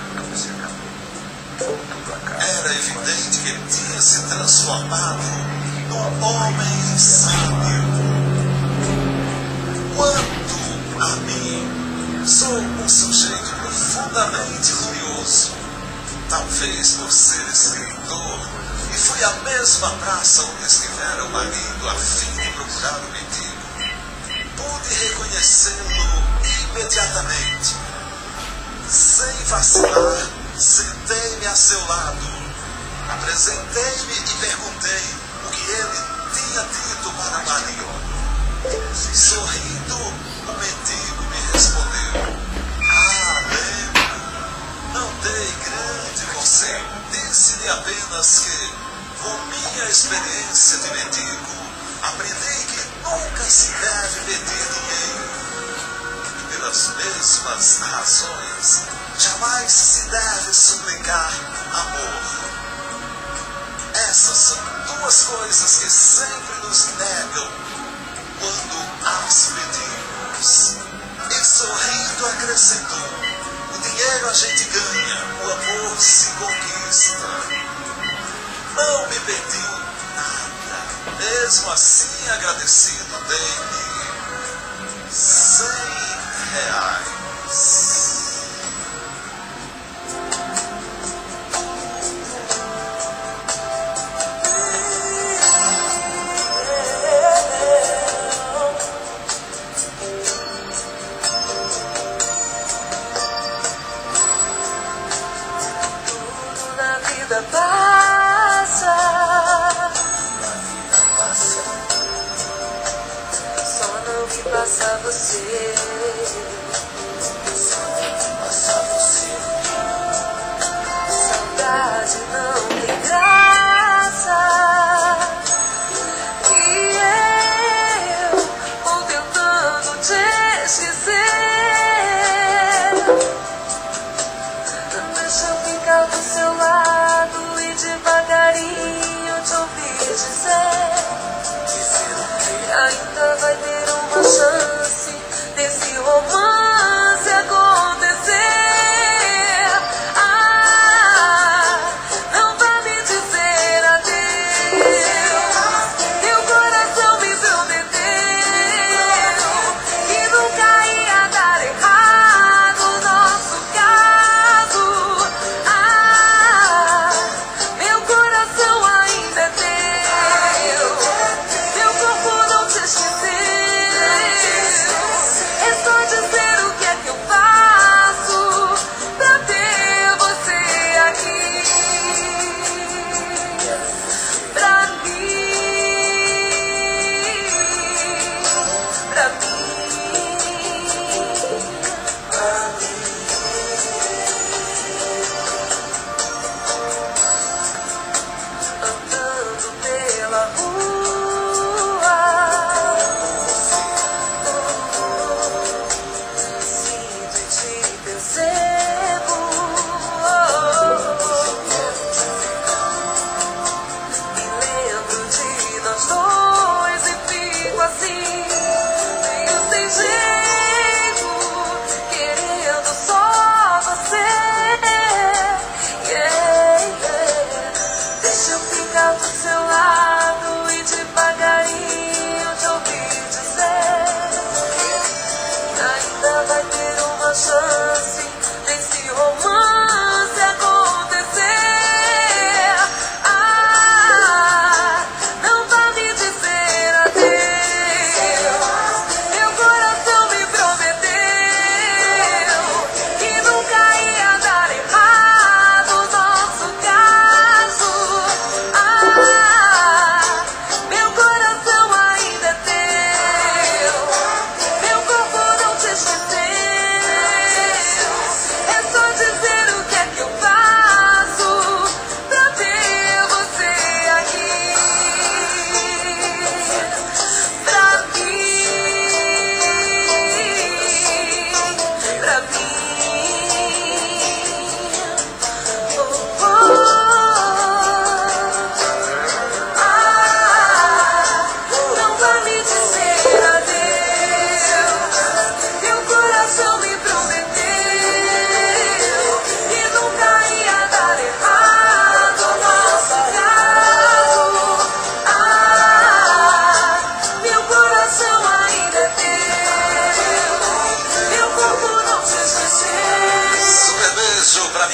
Era evidente que ele tinha se transformado num homem sábio. Quanto a mim, sou um sujeito profundamente curioso. Talvez por ser escritor, e fui à mesma praça onde estivera o marido a fim de procurar o mendigo. Pude reconhecê-lo imediatamente. Sem vacilar, sentei-me a seu lado. Apresentei-me e perguntei o que ele tinha dito para Maria. Sorrindo, o mendigo me respondeu: Ah, lembro, não dei grande conselho. Disse-lhe apenas que, com minha experiência de mendigo, aprendi que nunca se deve pedir dinheiro. Pelas mesmas razões, jamais se deve suplicar amor. Essas são duas coisas que sempre nos negam quando as pedimos. E sorrindo acrescentou: o dinheiro a gente ganha, o amor se conquista. Não me pediu nada, mesmo assim agradecido, dei-lhe cem reais. Passa, só não vi passar você. Só não vi passar você. Saudade não tem graça. E eu vou tentando te esquecer. Deixa eu ficar do seu lado e devagarinho te ouvir.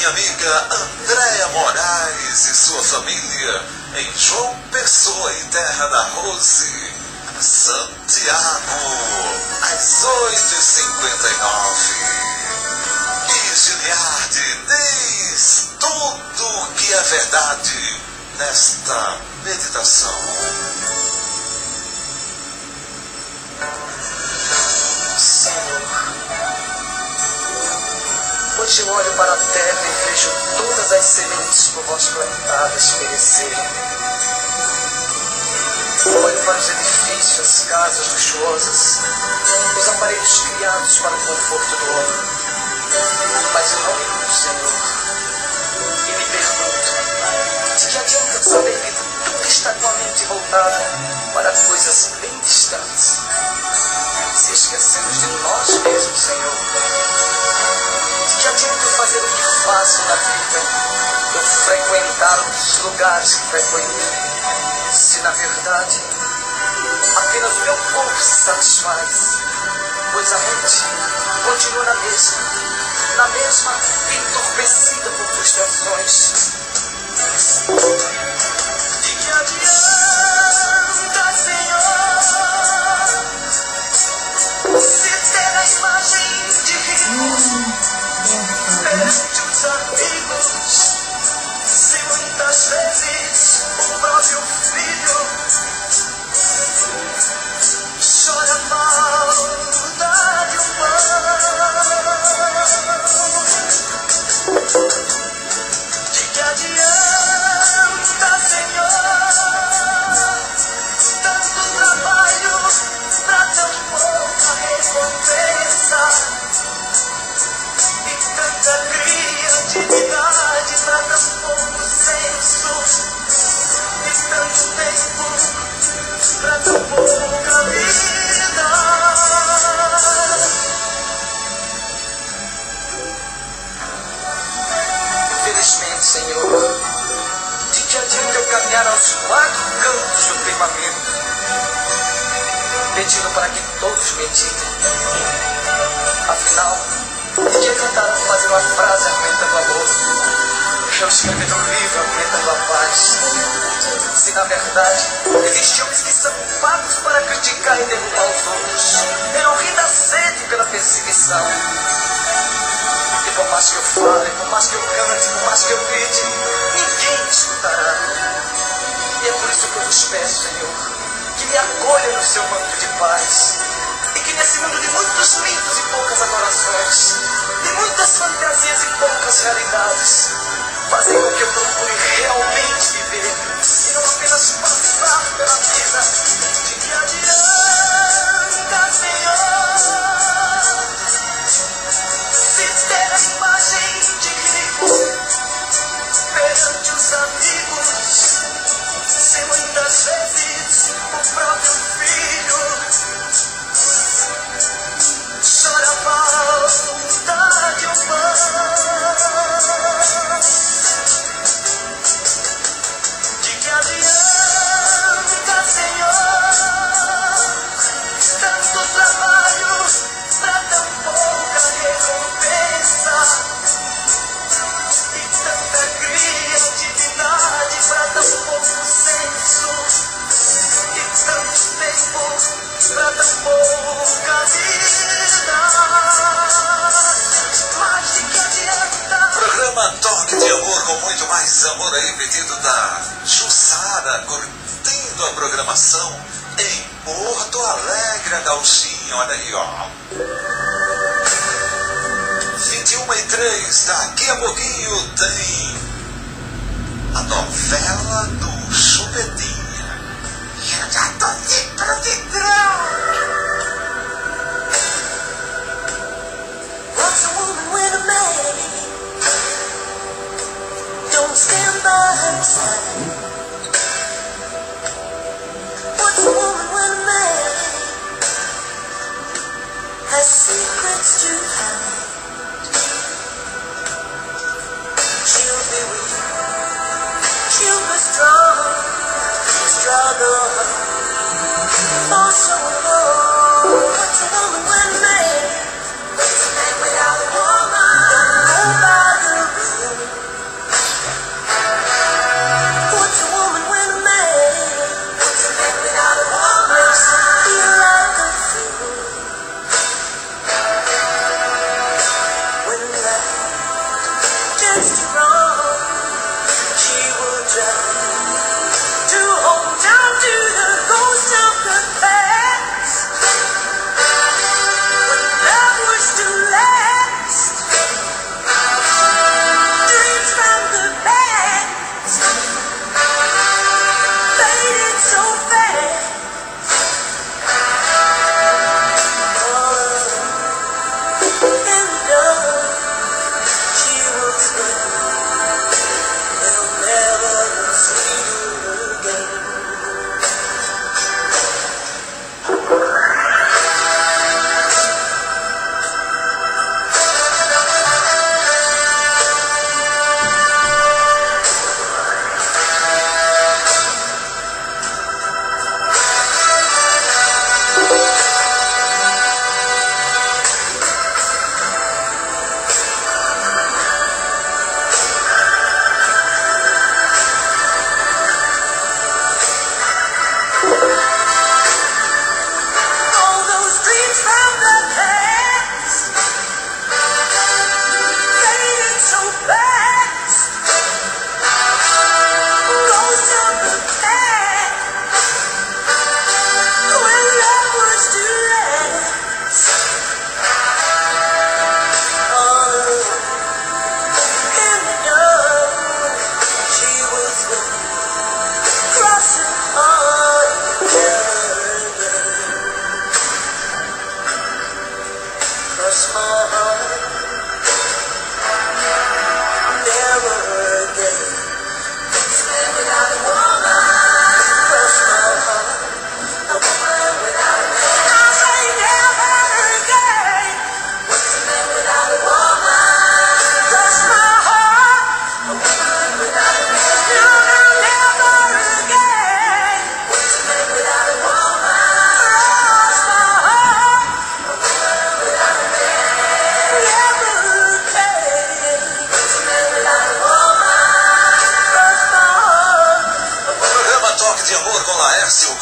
minha amiga Andréa Moraes e sua família em João Pessoa e Terra da Rose, Santiago, às oito e cinquenta e nove. E Giliardi diz tudo que é verdade nesta meditação. Hoje eu olho para a terra e vejo todas as sementes por vós plantadas perecerem. Olho para os edifícios, as casas luxuosas, os aparelhos criados para o conforto do homem. Mas eu não ligo, Senhor, e me pergunto, de que adianta saber que tudo está com a mente voltada para coisas bem distantes, se esquecemos de nós mesmos, Senhor? Que adianta fazer o que faço na vida, eu frequentar os lugares que frequento, se na verdade apenas o meu corpo se satisfaz, pois a mente continua na mesma, na mesma entorpecida por frustrações. De que adianta, Senhor, se ter a imagem de rico perante os amigos, se muitas vezes o próprio filho chora a maldade humana? De que adianta, Senhor, tanto trabalho pra tão pouca recompensa, tanta criatividade pra tão pouco senso, e tanto tempo pra tão pouca vida? Infelizmente, Senhor, de que adianta eu caminhar aos quatro cantos do firmamento, pedindo para que todos meditem? Afinal, de que adiantar fazer uma frase aumentando o amor, eu escrever um livro aumentando a paz, se na verdade existem homens que são pagos para criticar e derrubar os outros, e não rir da sede pela perseguição? E por mais que eu fale, por mais que eu cante, por mais que eu grite, ninguém me escutará. E é por isso que eu vos peço, Senhor, que me acolha no seu manto de paz, e que nesse mundo de muitos mitos e poucas adorações, de muitas fantasias e poucas realidades, fazem com que eu procure realmente viver e não apenas passar pela vida. De que adianta, Senhor, se ter a imagem de rico perante os amigos, se muitas vezes o próprio filho chora a maldade humana? De que adianta, Senhor, tanto trabalho pra tão pouca recompensa, e tanta criatividade pra tão pouco senso, e tanto tempo pra tão pouca vida? Mas de que adianta? Programa Toque de Amor, com muito mais amor aí, pedido da Jussara, curtindo a programação em Porto Alegre, a Gauchinha, olha aí, ó. vinte e uma e três, daqui a pouquinho tem a novela do Chupetinha. Eu já tô sempre de What's a woman with a man? Don't stand by her side. What's a woman when a man has secrets to hide? She'll be weak, she'll be strong,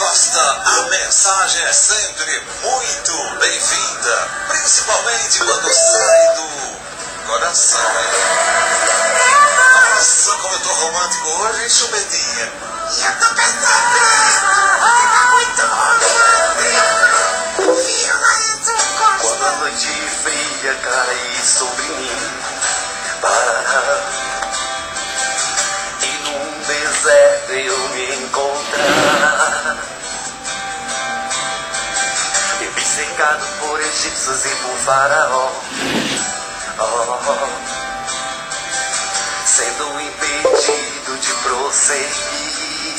Costa, a mensagem é sempre muito bem-vinda, principalmente quando sai do coração, hein? Nossa, como eu tô romântico hoje, hein, Chupetinha? Eu tô pensando, fica muito romântico. Fila isso, Costa. Quando a noite fria cai sobre mim, parará, e num deserto eu me encontrar, e vi cercado por egípcios e por faraó, oh, sendo impedido de prosseguir.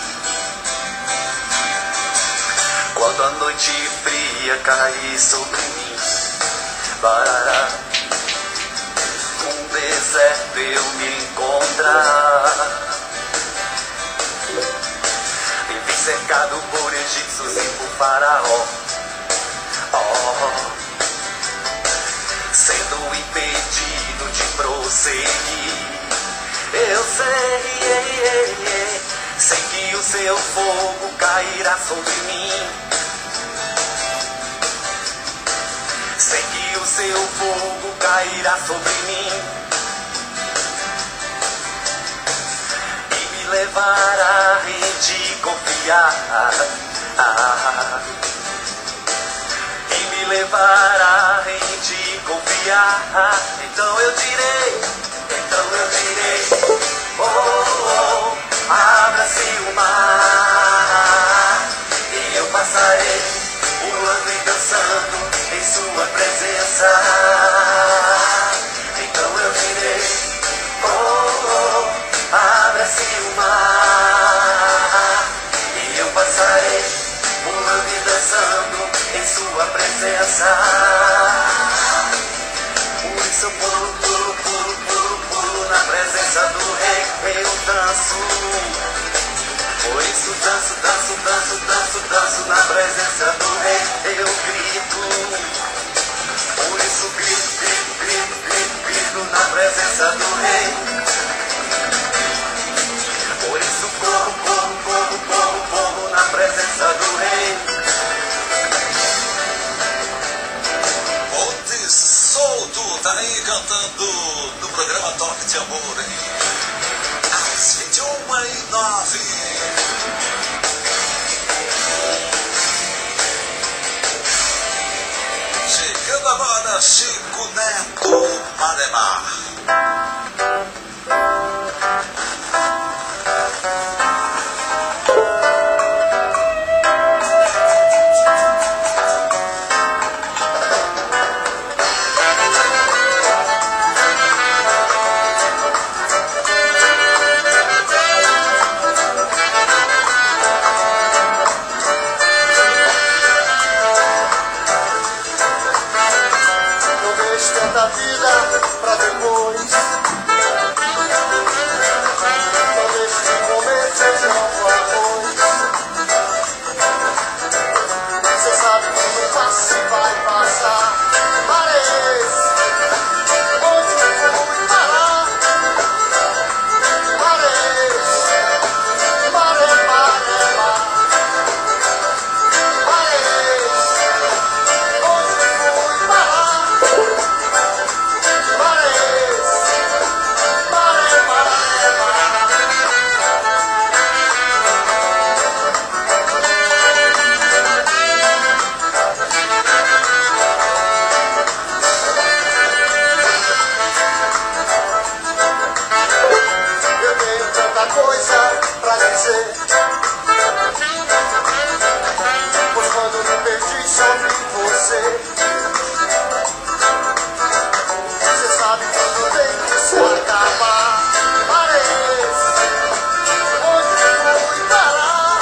Quando a noite fria cai sobre mim, parará, num deserto eu me encontrar, e vi cercado por egípcios e por faraó, oh, sendo impedido de prosseguir. Eu sei, sei que o seu fogo cairá sobre mim, sei que o seu fogo cairá sobre mim, e me levará em te confiar, e me levará em te confiar. Então eu direi, então eu direi, oh, oh, abra-se o mar, e eu passarei pulando e dançando em sua presença. Então eu direi, oh, oh, abra-se o mar, e eu passarei pulando e dançando em sua presença. Por isso eu pulo, pulo, pulo, pulo, pulo na presença do rei, eu danço. Por isso danço, danço, danço, danço, danço na presença do rei, eu grito. Por isso grito, grito, grito, grito, grito na presença do rei. Por isso corro, corro, corro, corro, corro na presença do rei. Ponte Solto tá aí cantando no programa Toque de Amor, hein? Às vinte e uma e nove. Chegando agora, Chico Neto, Malemar. Não deixe tanta vida pra depois. Não deixe de comer feijão com arroz. Você sabe que não passa e vai passar. Parece onde eu fui parar. Parece, mare, mare, mar. Parece onde eu fui parar. Eu tenho tanta coisa pra dizer, pois quando me perdi só vi você. Você sabe quando tem que se acabar. Parece onde eu fui parar.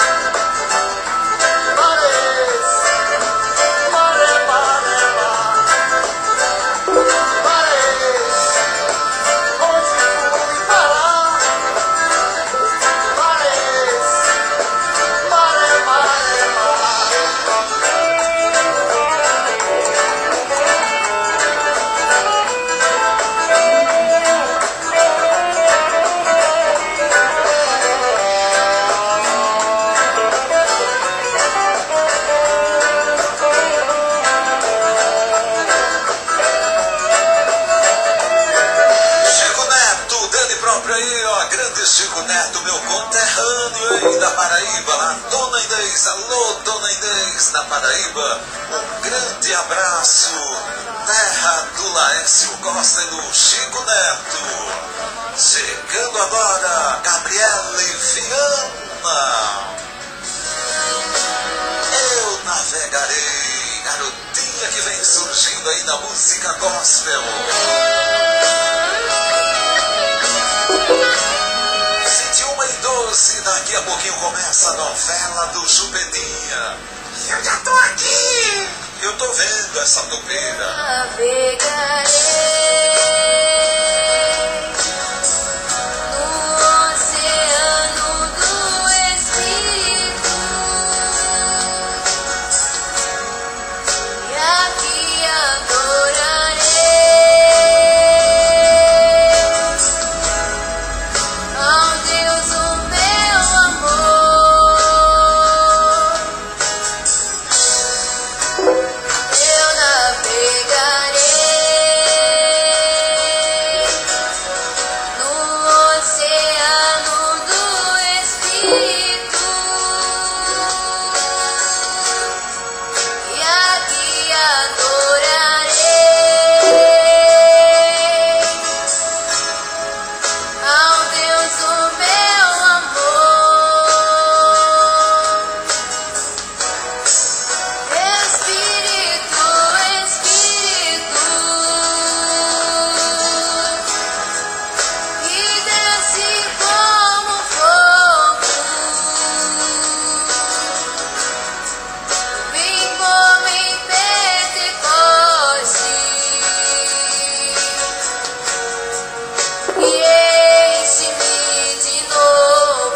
Parece, mare, mare, mar. Parece onde eu fui parar. Parece, mare, mare, mar. aí da Paraíba, lá, Dona Inês, alô, Dona Inês, na Paraíba, um grande abraço, terra do Laércio Costa e do Chico Neto. Chegando agora, Gabriele Viana. Eu navegarei, garotinha que vem surgindo aí na música gospel. vinte e uma e doze, daqui a pouquinho começa a novela do Chupetinha. Eu já tô aqui. Eu tô vendo essa topeira. Navegarei no oceano do Espírito e aqui adorarei ao Deus o meu amor. Eu navegarei no oceano do Espírito e aqui adorarei ao Deus o meu amor. Espírito, Espírito, que desce como fogo, vem como em Pentecoste e enche-me de novo.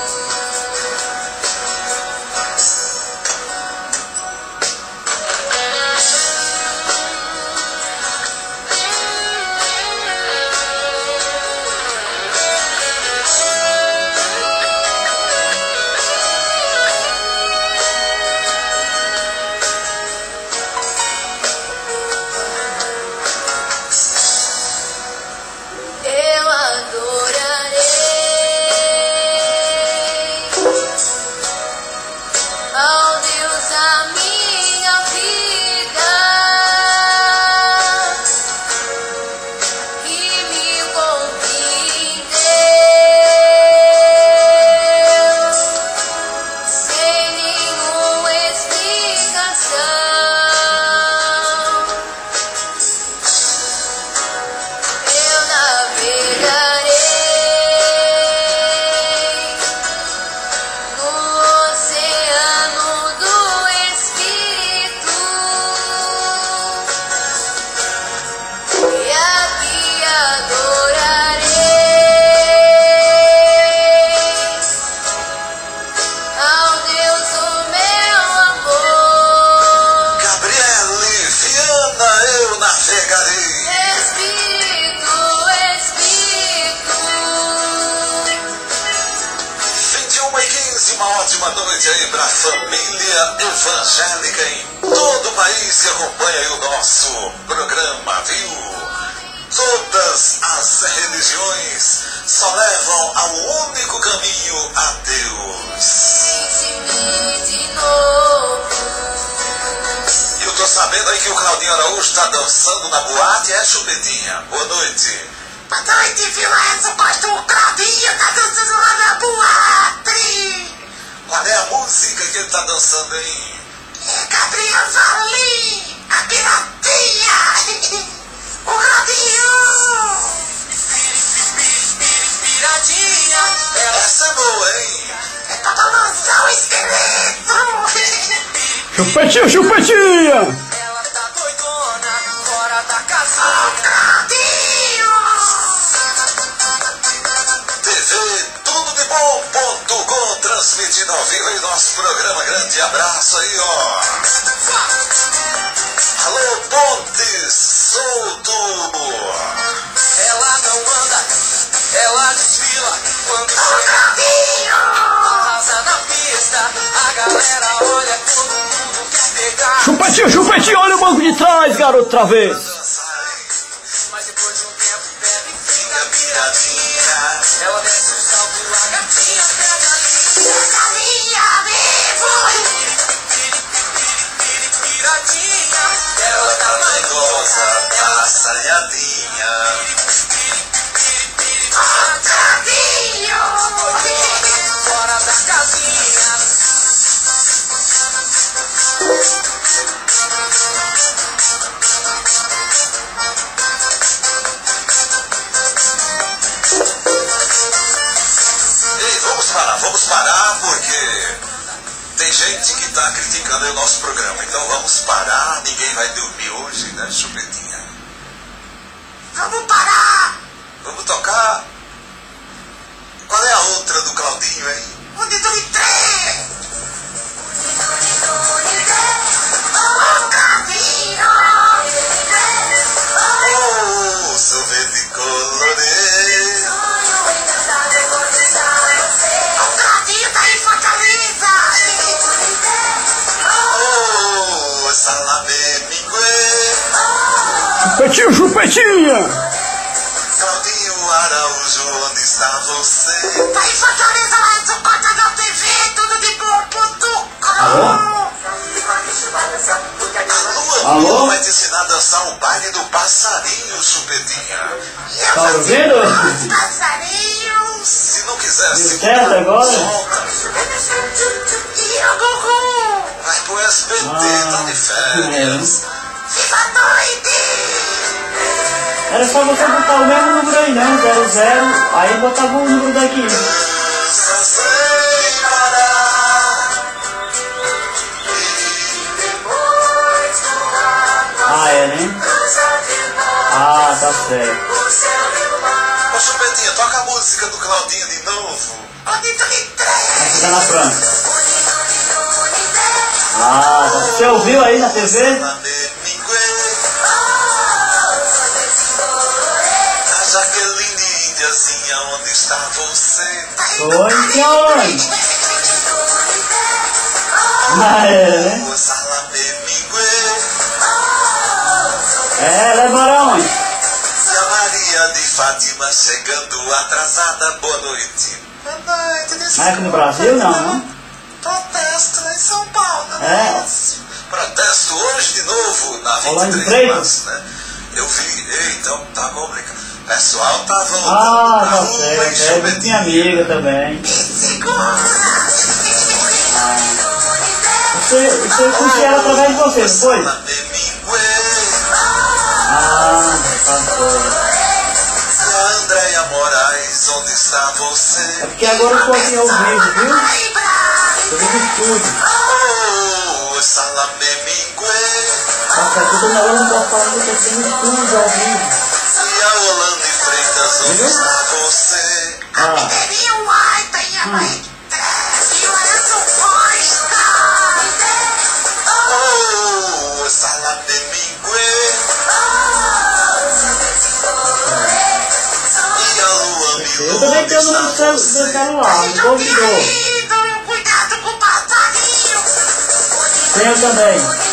Eu adorarei ao Deus a minha vida que me compreendeu sem nenhuma explicação. Eu navegarei no oceano do Espírito e aqui adorarei ao Deus o meu amor. Gabriele Viana, eu navegarei. Espírito, Espírito, vinte e uma e quinze, uma ótima noite aí pra família evangélica em todo o país que acompanha aí o nosso programa, viu? Todas as religiões só levam ao único caminho, a Deus. enche-me de novo. E eu tô sabendo aí que o Claudinho Araújo tá dançando na boate, é, Chupetinha? Boa noite. Boa noite, Vilaércio Costa. O Claudinho tá dançando lá na boate. Qual é a música que ele tá dançando, hein? É Gabriel Valim, a piratinha. O Claudinho. Piradinha, ela Essa é boa, hein? É pra balançar o esqueleto. Chupetinha, chupetinha! ela tá doidona, fora da casinha. Claudinho. T V Tudo de Bom ponto com, transmitindo ao vivo aí nosso programa. Grande abraço aí, ó. Alô, Pontes Solto. Ela não anda, ela desfila quando O chega. Claudinho. Arrasa na pista, a galera olha, todo mundo quer pegar. Chupetinha, chupetinha, olha o banco de trás, garoto, outra vez. Mas depois de um tempo bebe e Fica fica piradinha. piradinha. Ela desce o salto, a gatinha pega a linha. agasalhadinha. Fora da casinha. Ei, vamos parar, vamos parar, porque tem gente que tá criticando o nosso programa. Então vamos parar, ninguém vai dormir hoje, né, Chupetinha? Vamos parar! Vamos tocar. Qual é a outra do Claudinho, hein? Unido em três! Oh, caminho! Oh, sorvete colorido. O caminho tá em Fortaleza! Oh, salame mingue. Chupetinho, chupetinha! Claudinho Araújo, onde está você? Tá em Fortaleza, lá em Sucota da T V, tudo de bom ponto com. Alô? A Lua Alô? vai te ensinar a dançar o baile do passarinho, Chupetinha. Tá ouvindo? Os passarinhos! Se não quiser Deu se certo agora? solta. E o Gugu! Vai pro S B T, Ah, tá de férias. Viva a noite! Era só você botar o mesmo número aí, não, zero zero, aí botava o número daqui. Dança sem parar. Ah, é, né? Ah, tá certo. Ô, Chupetinha, toca a música do Claudinho de novo. Unido em três! Aqui tá na França. Ah, tá. Você ouviu aí na T V? Salame mingue. A Jaqueline Indiazinha, onde está você? Foi, senhor! Ah, é, né? O salame mingue. É, levaram onde? E a Maria de Fátima chegando atrasada, boa noite. Boa noite, Mas aqui no Brasil não, não? Protesto em São Paulo, É. né? Protesto hoje de novo, na Rolando vinte e três de freio? março, né? Eu vi, ei, então tá complicado. O pessoal tá voltando Ah, pra tá rua e certo. É, eu Chupetinha. tinha amiga também. Você, você conheceu através de você, não foi? Salame mingue. Ah, tá certo. E a Andréia Moraes, onde está você? É porque agora eu tô aqui ao vivo, viu? Tô no estúdio. Oh, salame mingue. Tá certo, eu tô na hora, não posso falar, eu tô aqui no estúdio ao vivo. E a Holanda e Freitas, onde Viu? está você? Ah, Teria um ai, tem a mãe três, e olha Costa! Oh, salame mingue. E a Lua eu Milu, também onde tenho o número está do você? celular, me convidou. Cuidado com o passarinho! Tem eu também.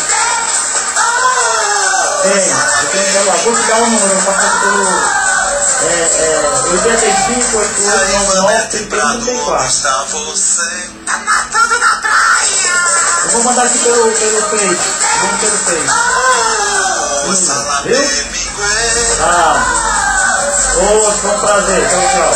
Tem, eu tenho celular. Vou te dar um número, eu passo pelo... É, é, oitenta e cinco, oitenta e E a oito, noventa e nove, Ivonete Prado, trinta e onde quatro. está você? Tá matando na praia! Eu vou mandar aqui pelo, pelo Face. Vamos pelo Face. Oh, salame Viu? mingue. Ah, ô, foi um prazer. Tchau, tchau.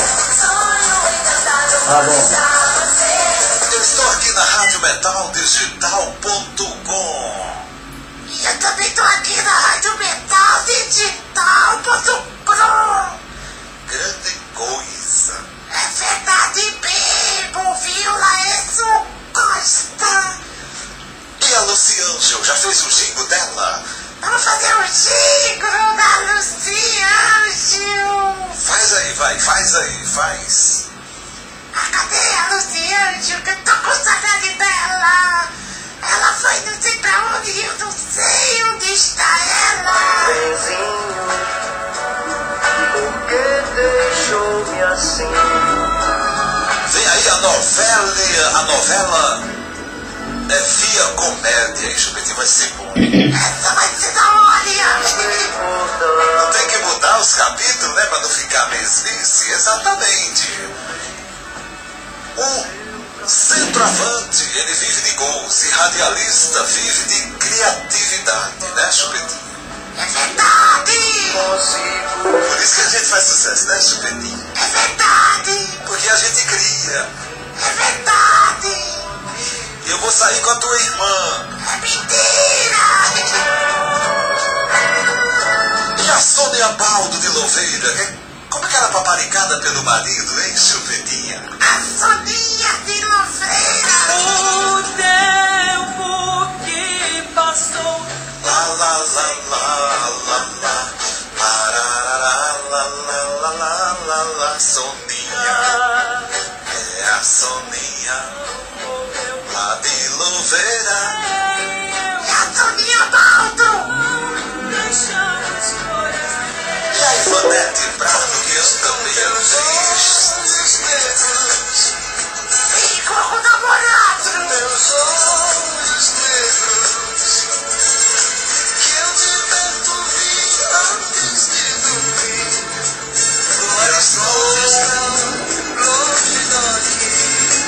Tá bom. Eu estou aqui na rádio metal digital ponto com. E eu também tô aqui na Rádio Metal Digital ponto com! Grande coisa. É verdade mesmo, viu, Laércio Costa? E a Luciângel já fez o jingo dela? Vamos fazer um jingle da Luciângel! Faz aí, vai, faz aí, faz. Ah, cadê a Luciângel? Que eu tô com saudade dela! Ela foi não sei pra onde, eu não sei onde está ela! Benzinho, por que deixou-me assim? Vem aí a novela, a novela é via comédia, hein, Chupetinho, vai ser bom. Essa vai ser da olha! Não tem que mudar os capítulos, né, pra não ficar mesmice? Exatamente. O centroavante, ele vive de gols, e radialista vive de criatividade, né, Chupetinho? É verdade! Por isso que a gente faz sucesso, né, Chupetinha? É verdade! Porque a gente cria. É verdade! Eu vou sair com a tua irmã. É mentira! E a Sônia Baldo de Louveira? Como é que era paparicada pelo marido, hein, Chupetinha? A Soninha de Louveira! O tempo que passou. Lá, lá, lá, lá, lá, lá. Parará, lá, lá, lá, lá, lá, lá. Soninha, é a Soninha lá de Louveira. É a Soninha Baldo! E a Ivanete Prado, que eu também eu fiz. Ficou com o namorado! Meus olhos negros, que eu de perto vi antes de dormir. Coração longe daqui,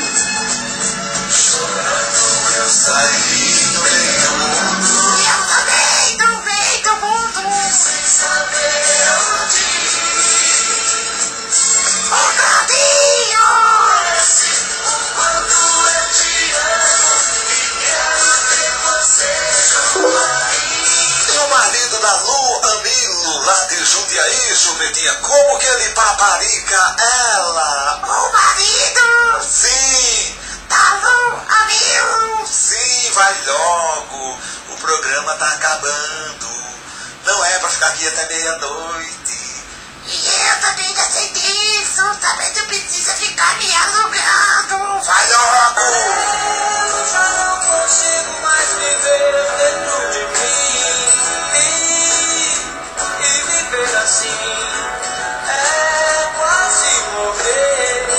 chorando eu saí do meio do mundo. Eu também, do meio do mundo! Sem saber onde ir. O caminho! O quanto eu te amo e quero ter você junto a mim. E o marido da Lu Amilo, lá de Jundiaí, Chupetinha, como que ele paparica ela? O marido! Sim, Da Lu Amilo! sim, vai logo. O programa tá acabando. Não é pra ficar aqui até meia-noite. E eu também já sei disso! Também tu precisa ficar me alugando! Vai logo! Eu já não consigo mais viver dentro de mim. E, e viver assim é quase morrer.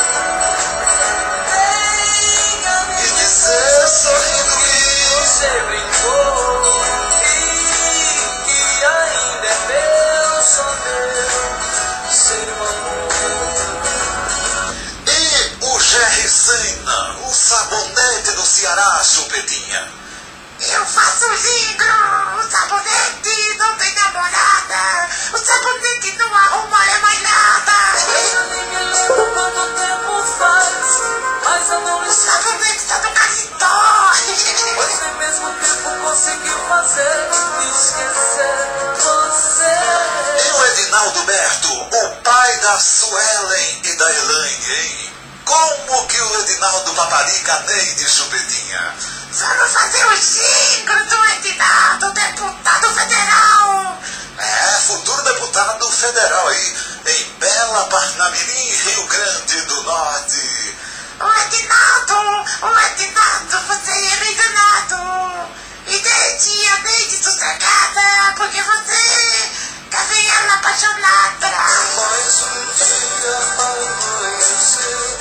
Venha E me dizer sorrindo que você brincou e que ainda é meu, só meu ser um amor. E o Jerry Senna, o sabonete do Ceará, Chupetinha. Eu faço livro! O sabonete não tem namorada! O sabonete não arruma é mais nada! Eu nem me lembro quanto tempo faz, mas eu não O lhe sabonete tá no cacitó! Você mesmo tempo conseguiu fazer e esquecer você. E o Edinaldo Berto, o pai da Suelen e da Elaine, hein? Como que o Edinaldo paparica a Neide, Chupetinha? Vamos fazer o jingle do Edinaldo, deputado federal! É, futuro deputado federal aí, em Bela Parnamirim, Rio Grande do Norte. O Edinaldo, o Edinaldo, você é me enganado! E deixe a Neide sossegada, porque você quer ver ela apaixonada! Mais um dia amanhecer,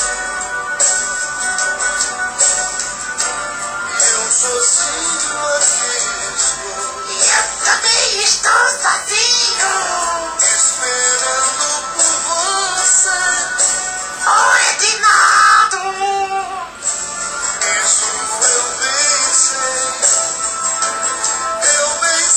eu sozinho aqui estou, E eu também estou sozinho! esperando por você. O Edinaldo! Isso eu bem sei, eu bem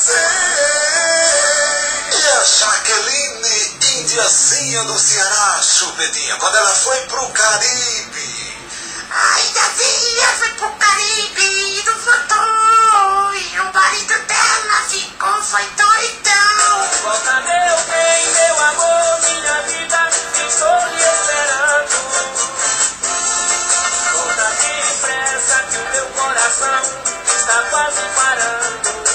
sei. E a Jaqueline, indiazinha do Ceará, Chupetinha, quando ela foi pro Caribe. A Ilhazinha foi pro Caribe e não voltou! E o marido dela ficou, foi doidão! Volta meu bem, meu amor, minha vida, estou lhe esperando. Volta depressa que o meu coração está quase parando.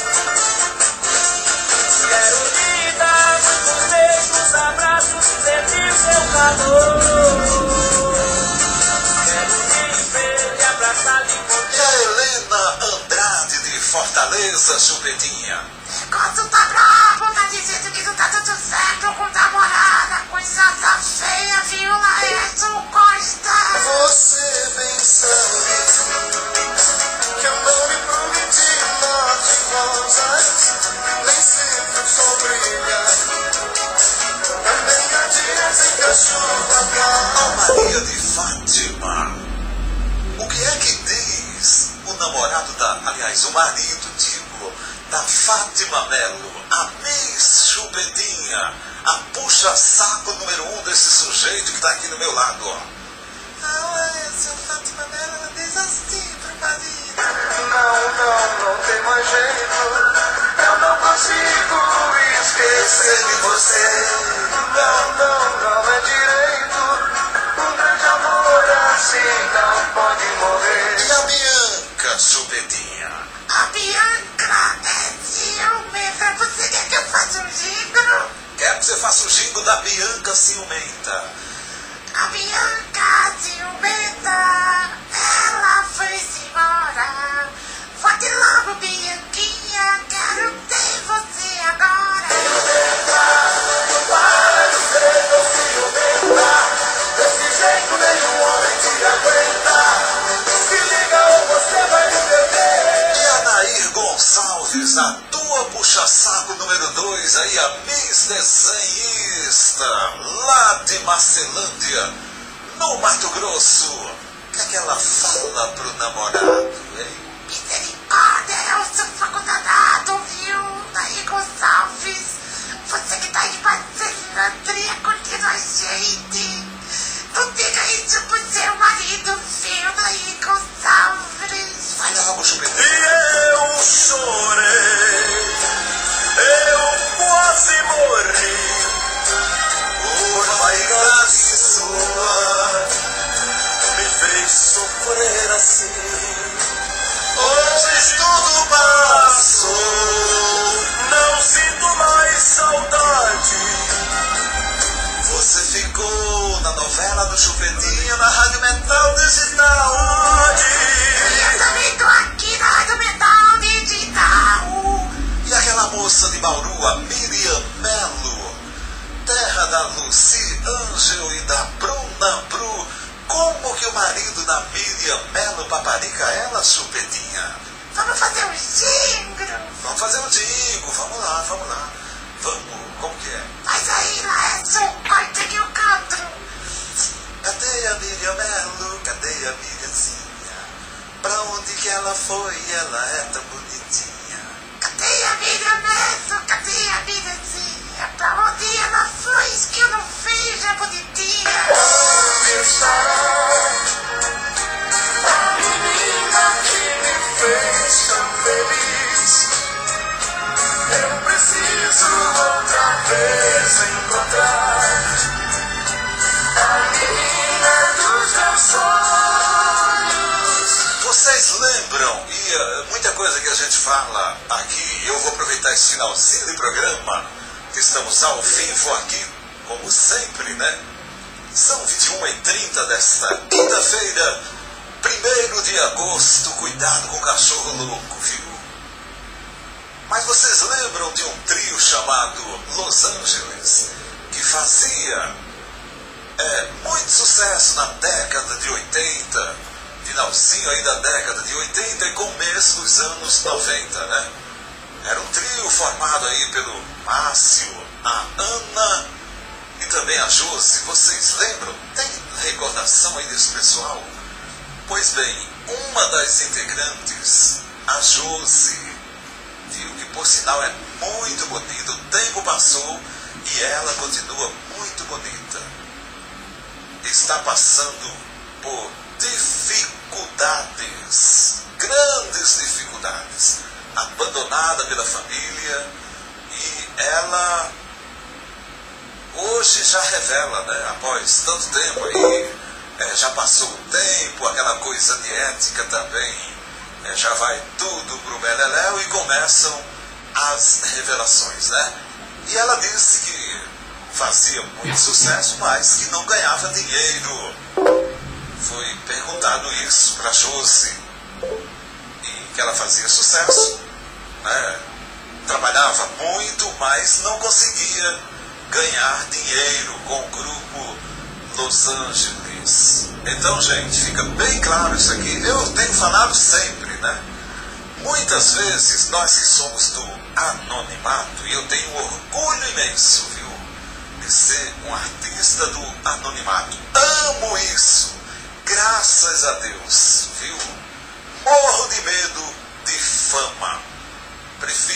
Quero lhe dar muitos beijos, abraços, sentir seu calor. Quero lhe ver, lhe abraçar, lhe E encontrar. a Helena Andrade de Fortaleza, Chupetinha. Negócio tá bravo, tá dizendo que não tá tudo certo com namorada, coisa feia, viu, Laércio Costa? Você bem sabe que eu não me prometi mar de rosas, nem sempre o sol brilha. Também há dias em que a chuva A cai. Maria de Fátima. O que é que diz o namorado da... Aliás, o marido, digo, da Fátima Melo, a Miss Chupetinha, a puxa-saco número um desse sujeito que tá aqui do meu lado, ó. Ah, ué, seu Fátima Melo, ela diz assim pro marido. Não, não, não tem mais jeito. Eu não consigo esquecer de você. Não, não, não é direito. Um grande amor assim não pode morrer. E a Bianca Chupetinha? A Bianca é ciumenta. Você quer que eu faça um jingle? Quero que você faça o jingle da Bianca Ciumenta. A Bianca ciumenta, ela foi-se embora. Volte logo, Bianquinha, quero ter você agora. Para de ser tão ciumenta. Desse jeito nenhum homem te aguenta. Se liga ou você vai me perder. E a Nair Gonçalves, a tua puxa-saco número dois, aí a Miss Desenhista, lá de Marcelândia, no Mato Grosso. O que é que ela fala pro namorado, hein? Misericórdia, é o seu faculdadado, viu? Nair Gonçalves, você que tá aí fazendo André curtindo a gente. Não diga isso pro seu marido, viu, Nair Gonçalves? Vai logo, Chupetinha. E eu chorei, eu quase morri. Por vaidade sua, Me fez sofrer assim. hoje tudo passou. Não sinto mais saudade. Você ficou na novela do Chupetinha, na Rádio Metal Digital. Eu também tô aqui na Rádio Metal Digital. E aquela moça de Bauru, a Miriam Melo, terra da Lucy Ângel e da Bruna Bru. Como que o marido da Miriam Melo paparica ela, Chupetinha? Vamos fazer um jingle. Vamos fazer um jingle, vamos lá, vamos lá. Vamos, como que é? Mas aí, Laércio, corta que eu canto. Cadê a Miriam Melo? Cadê a Miriamzinha? Pra onde que ela foi? Ela é tão bonitinha. Cadê a Miriam Neto? Cadê a Miriamzinha? Pra onde ela foi? Que eu não vejo a bonitinha. Onde estará a menina que me fez tão feliz? Eu preciso outra vez encontrar a menina dos meus sonhos. Vocês lembram? E uh, muita coisa que a gente fala aqui, eu vou aproveitar esse finalzinho de programa, que estamos ao vivo aqui, como sempre, né? São vinte e uma e trinta desta quinta-feira, primeiro de agosto. Cuidado com o cachorro louco, viu? Mas vocês lembram de um trio chamado Los Angeles, que fazia é, muito sucesso na década de oitenta, finalzinho aí da década de oitenta e começo dos anos noventa, né? Era um trio formado aí pelo Márcio, a Ana e também a Josi. Vocês lembram? Tem recordação aí desse pessoal? Pois bem, uma das integrantes, a Josi, viu, que por sinal é muito bonita, o tempo passou e ela continua muito bonita, está passando por dificuldades, grandes dificuldades, abandonada pela família, e ela hoje já revela, né, após tanto tempo aí, é, já passou o tempo, aquela coisa de ética também, é, já vai tudo pro beleléu e começam as revelações, né? E ela disse que fazia muito sucesso, mas que não ganhava dinheiro. Foi perguntado isso para Josi, e que ela fazia sucesso, né? Trabalhava muito, mas não conseguia ganhar dinheiro com o grupo Los Angeles. Então, gente, fica bem claro isso aqui. Eu tenho falado sempre, né? Muitas vezes nós que somos do anonimato, e eu tenho um orgulho imenso, viu, de ser um artista do anonimato. Amo isso, graças a Deus, viu? Morro de medo de fama. Prefiro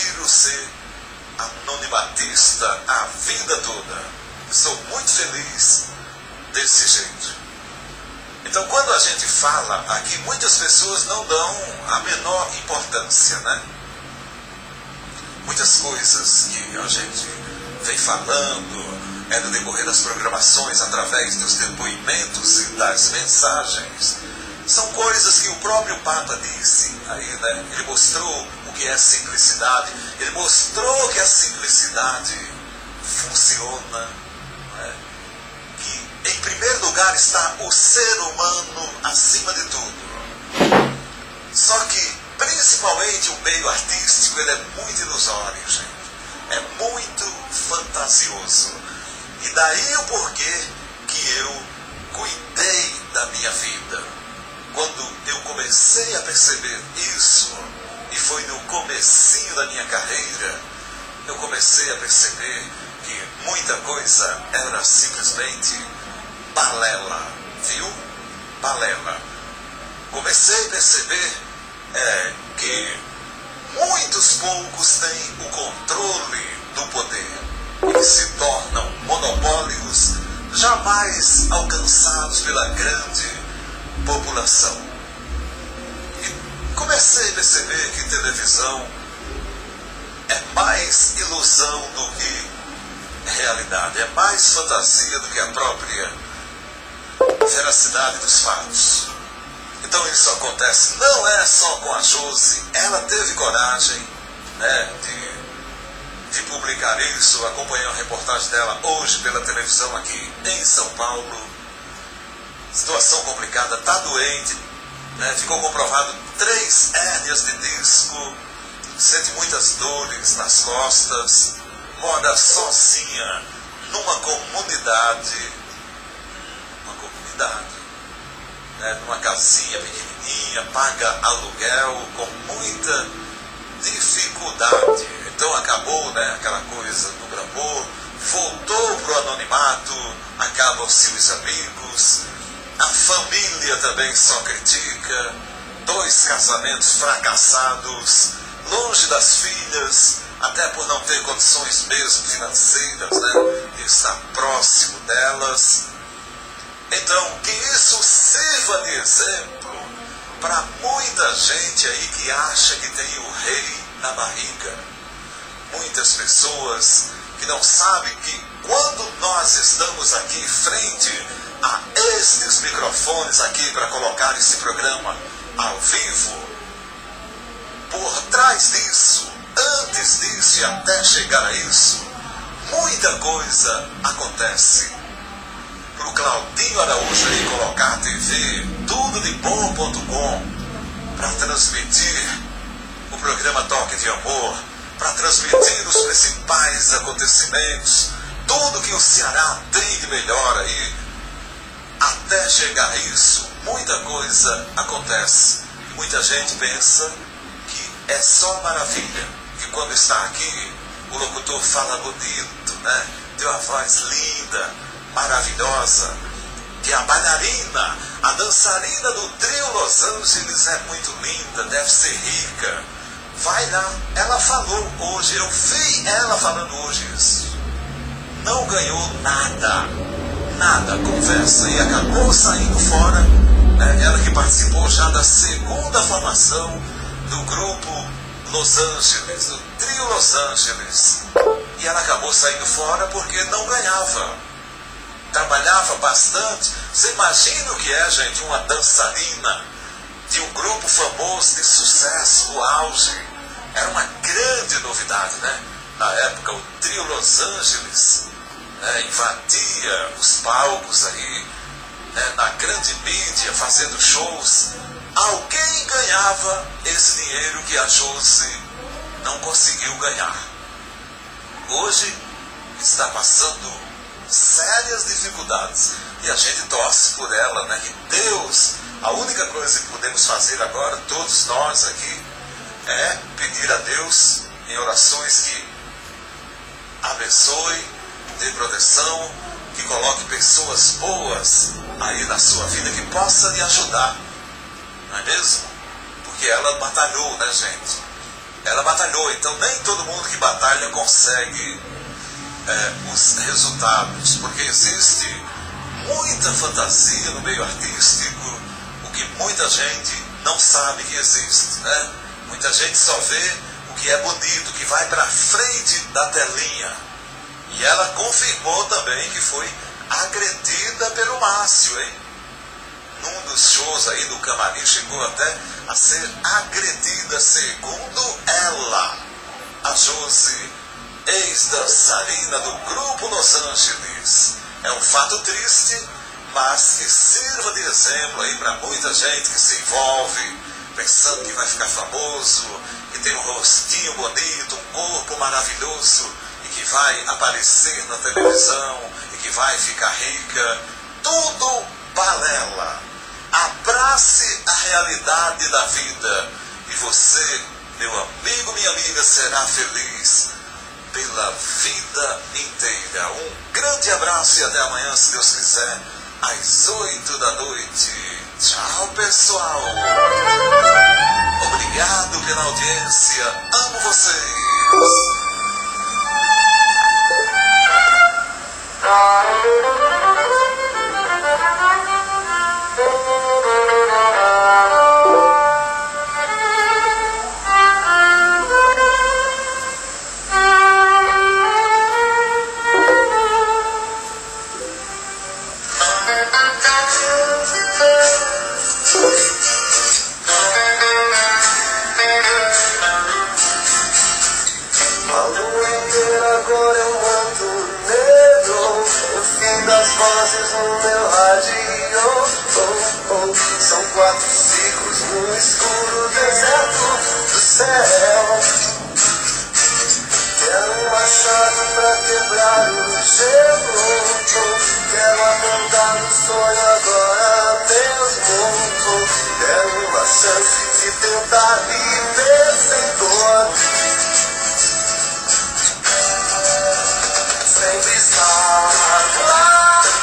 ser anonimatista a vida toda. Sou muito feliz desse jeito. Então, quando a gente fala aqui, muitas pessoas não dão a menor importância, né? Muitas coisas que a gente vem falando é no decorrer das programações, através dos depoimentos e das mensagens, são coisas que o próprio Papa disse aí, né? Ele mostrou o que é simplicidade, ele mostrou que a simplicidade funciona, né? Que em primeiro lugar está o ser humano acima de tudo. Só que, principalmente o meio artístico, ele é muito ilusório, gente. É muito fantasioso. E daí o porquê que eu cuidei da minha vida. Quando eu comecei a perceber isso, e foi no comecinho da minha carreira, eu comecei a perceber que muita coisa era simplesmente balela, viu? Balela. Comecei a perceber é, que muitos poucos têm o controle do poder e se tornam monopólios jamais alcançados pela grande população. E comecei a perceber que televisão é mais ilusão do que realidade, é mais fantasia do que a própria veracidade dos fatos. Então isso acontece, não é só com a Josi, ela teve coragem, né, de, de publicar isso. Acompanhei a reportagem dela hoje pela televisão aqui em São Paulo. Situação complicada, está doente, né, ficou comprovado três hérnias de disco, sente muitas dores nas costas, mora sozinha numa comunidade, uma comunidade, né, numa casinha pequenininha, paga aluguel com muita dificuldade. Então acabou, né, aquela coisa do glamour, voltou para o anonimato, acabam-se os amigos, a família também só critica, dois casamentos fracassados, longe das filhas, até por não ter condições mesmo financeiras, né, de estar próximo delas. Então, que isso sirva de exemplo para muita gente aí que acha que tem o rei na barriga. Muitas pessoas que não sabem que quando nós estamos aqui frente a estes microfones aqui para colocar esse programa ao vivo, por trás disso, antes disso e até chegar a isso, muita coisa acontece. Para o Claudinho Araújo aí colocar a T V tudo de bom ponto com para transmitir o programa Toque de Amor, para transmitir os principais acontecimentos, tudo que o Ceará tem de melhor aí. Até chegar a isso, muita coisa acontece. E muita gente pensa que é só maravilha, que quando está aqui o locutor fala bonito, né? Tem uma voz linda, maravilhosa, que a bailarina, a dançarina do trio Los Angeles é muito linda, deve ser rica. Vai lá, ela falou hoje, eu vi ela falando hoje isso. Não ganhou nada, nada, conversa, e acabou saindo fora, né? Ela que participou já da segunda formação do grupo Los Angeles, do trio Los Angeles, e ela acabou saindo fora porque não ganhava. Trabalhava bastante. Você imagina o que é, gente, uma dançarina de um grupo famoso de sucesso, do auge. Era uma grande novidade, né? Na época, o trio Los Angeles, né, invadia os palcos aí, né, na grande mídia, fazendo shows. Alguém ganhava esse dinheiro que a Josi não conseguiu ganhar. Hoje está passando sérias dificuldades e a gente torce por ela, né? Que Deus, a única coisa que podemos fazer agora, todos nós aqui, é pedir a Deus em orações que abençoe, dê proteção, que coloque pessoas boas aí na sua vida, que possa lhe ajudar, não é mesmo? Porque ela batalhou, né, gente? ela batalhou, então nem todo mundo que batalha consegue é, os resultados, porque existe muita fantasia no meio artístico, o que muita gente não sabe que existe, né? Muita gente só vê o que é bonito, que vai para frente da telinha. E ela confirmou também que foi agredida pelo Márcio, hein? Num dos shows aí do camarim chegou até a ser agredida, segundo ela, a Josi, ex-dançarina do Grupo Los Angeles. É um fato triste, mas que sirva de exemplo aí para muita gente que se envolve, pensando que vai ficar famoso, que tem um rostinho bonito, um corpo maravilhoso, e que vai aparecer na televisão, e que vai ficar rica. Tudo balela. Abrace a realidade da vida, e você, meu amigo, minha amiga, será feliz pela vida inteira. Um grande abraço e até amanhã, se Deus quiser, às oito da noite. Tchau, pessoal. Obrigado pela audiência. Amo vocês. Vozes no meu rádio, oh, oh. São quatro ciclos no escuro deserto do céu. Quero uma chave pra quebrar o gelo, oh. Quero acordar no sonho agora mesmo, oh. Quero uma chance de tentar viver sem dor, sempre estar lá.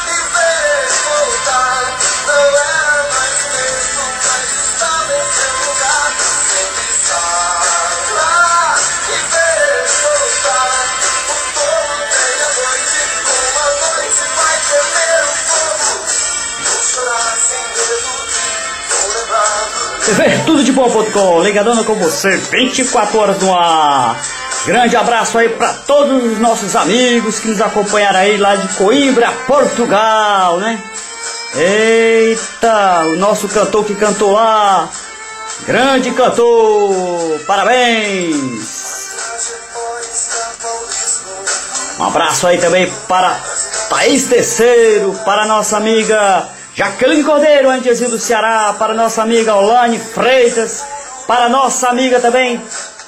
T V Tudo de Bom ponto com, ligadona com você, vinte e quatro horas no ar. Grande abraço aí para todos os nossos amigos que nos acompanharam aí lá de Coimbra, Portugal, né? Eita, o nosso cantor que cantou lá, grande cantor, parabéns. Um abraço aí também para Thaís Terceiro, para nossa amiga Jaqueline Cordeiro, Antezinho do Ceará, para nossa amiga Olane Freitas, para nossa amiga também,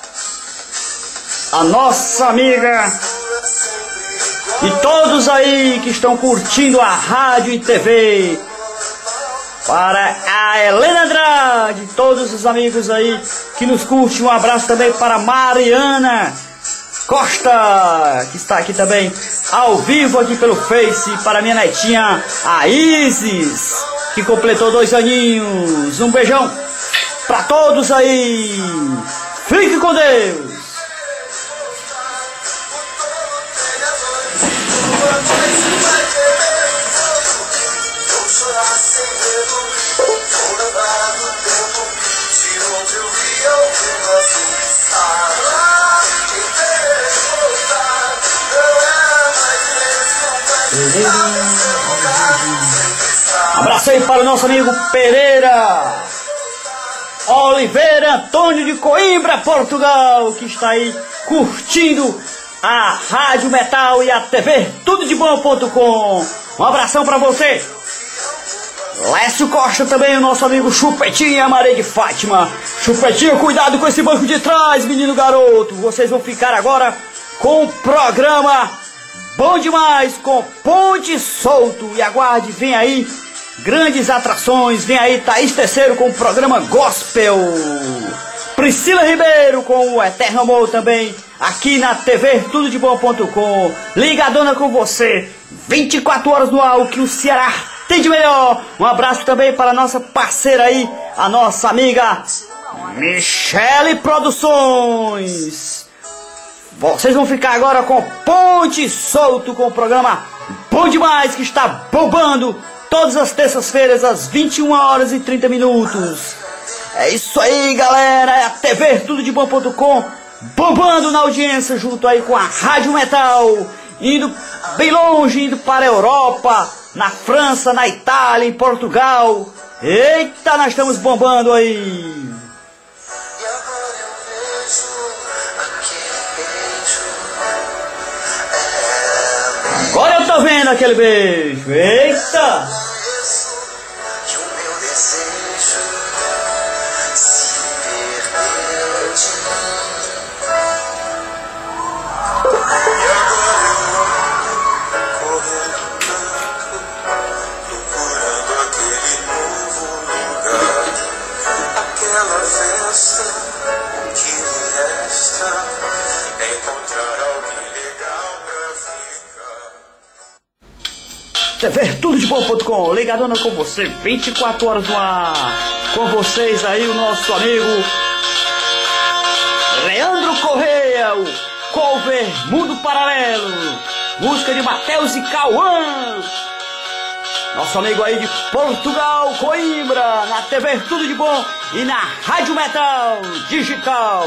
a nossa amiga e todos aí que estão curtindo a rádio e T V, para a Helena Andrade, todos os amigos aí que nos curtem, um abraço também para Mariana Costa, que está aqui também ao vivo aqui pelo Face, para minha netinha, a Isis, que completou dois aninhos. Um beijão para todos aí. Fique com Deus. Abraço aí para o nosso amigo Pereira Oliveira Antônio de Coimbra, Portugal, que está aí curtindo a Rádio Metal e a T V Tudo de Bom ponto com. Um abração para você. Lécio Costa também, o nosso amigo Chupetinha, Maria de Fátima. Chupetinha, cuidado com esse banco de trás, menino garoto. Vocês vão ficar agora com o programa bom demais, com Ponte Solto. E aguarde, vem aí grandes atrações. Vem aí Thaís Terceiro com o programa Gospel. Priscila Ribeiro com o Eterno Amor também, aqui na T V Tudo de Bom ponto com. Ligadona com você, vinte e quatro horas no ar, o que o Ceará tem de melhor. Um abraço também para a nossa parceira aí, a nossa amiga Michele Produções. Vocês vão ficar agora com Ponte Solto, com o programa Bom Demais, que está bombando todas as terças-feiras às vinte e uma horas e trinta minutos. É isso aí, galera, é a T V tudo de bom ponto com, bombando na audiência junto aí com a Rádio Metal, indo bem longe, indo para a Europa, na França, na Itália, em Portugal. Eita, nós estamos bombando aí. Agora eu tô vendo aquele beijo. Eita! Que o meu desejo se perdeu de mim. E agora eu correndo tanto, procurando aquele novo lugar, aquela festa. O que me resta é encontrar alguém legal pra ficar. T V tudo de bom ponto com, ligadona com você, vinte e quatro horas no ar. Com vocês aí o nosso amigo Leandro Correia, o cover Mundo Paralelo, música de Matheus e Cauã. Nosso amigo aí de Portugal, Coimbra, na T V Tudo de Bom e na Rádio Metal Digital.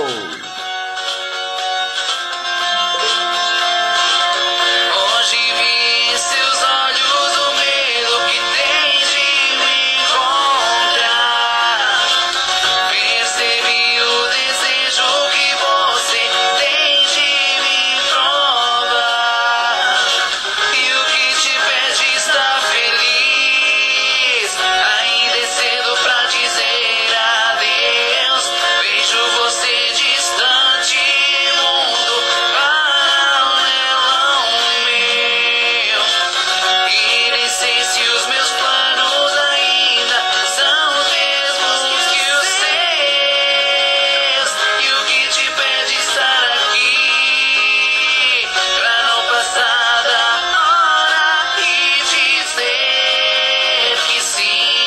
Hoje vi seus olhos, o medo que tens de me encontrar. Percebi o desejo que você tem de me provar. E o que te pede está feliz. Ainda é cedo pra dizer adeus. Vejo você distante, mundo paralelo meu. E nem sei se os meus planos ainda são os mesmos que os seus. E o que te pede estar aqui, pra não passar da hora e dizer que sim.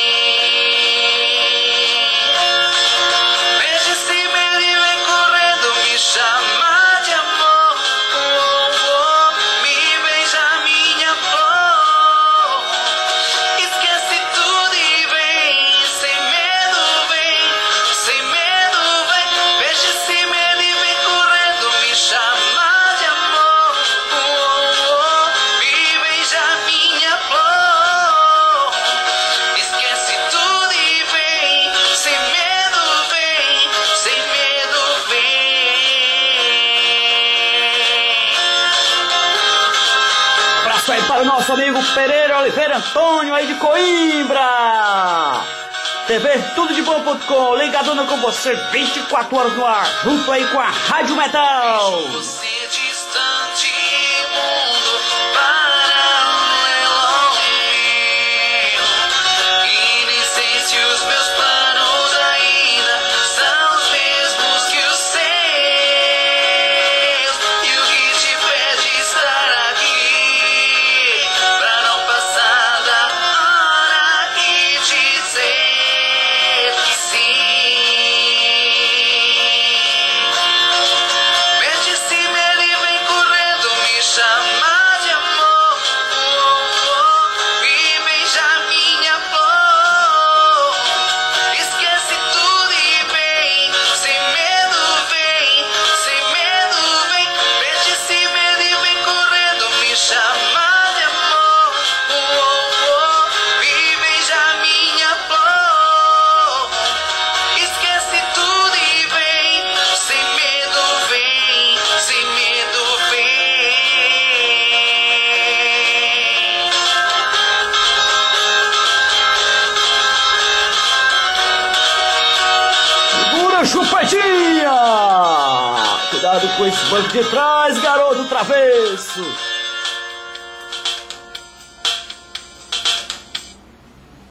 Veja esse medo e vem correndo me chamar de amor. Oh, oh, me beija minha flor. Esquece tudo e vem, sem medo vem, sem medo vem. Veja esse medo e vem correndo me chamar de amor. Oh, oh, me beija minha flor. Esquece tudo e vem, sem medo vem, sem medo vem. Abraço aí para o nosso amigo Pereira Oliveira Antônio aí de Coimbra. T V tudo de bom ponto com, ligadona com você, vinte e quatro horas no ar, junto aí com a Rádio Metal. Você distante, mundo paralelo meu. E nem sei se os meus planos ainda são os mesmos que os seus. E o que te pede estar aqui, pra não passar da hora e dizer que sim. Mete esse medo e vem correndo me chamar de amor. Oh, oh, me beija minha flor. Esquece tudo e vem, sem medo vem, sem medo vem. Mete esse medo e vem correndo me chamar de amor. Oh, oh, me beija minha flor. Esquece tudo e vem, sem medo vem, sem medo vem. Segura, chupadinha! Cuidado com esse banco de trás, garoto travesso.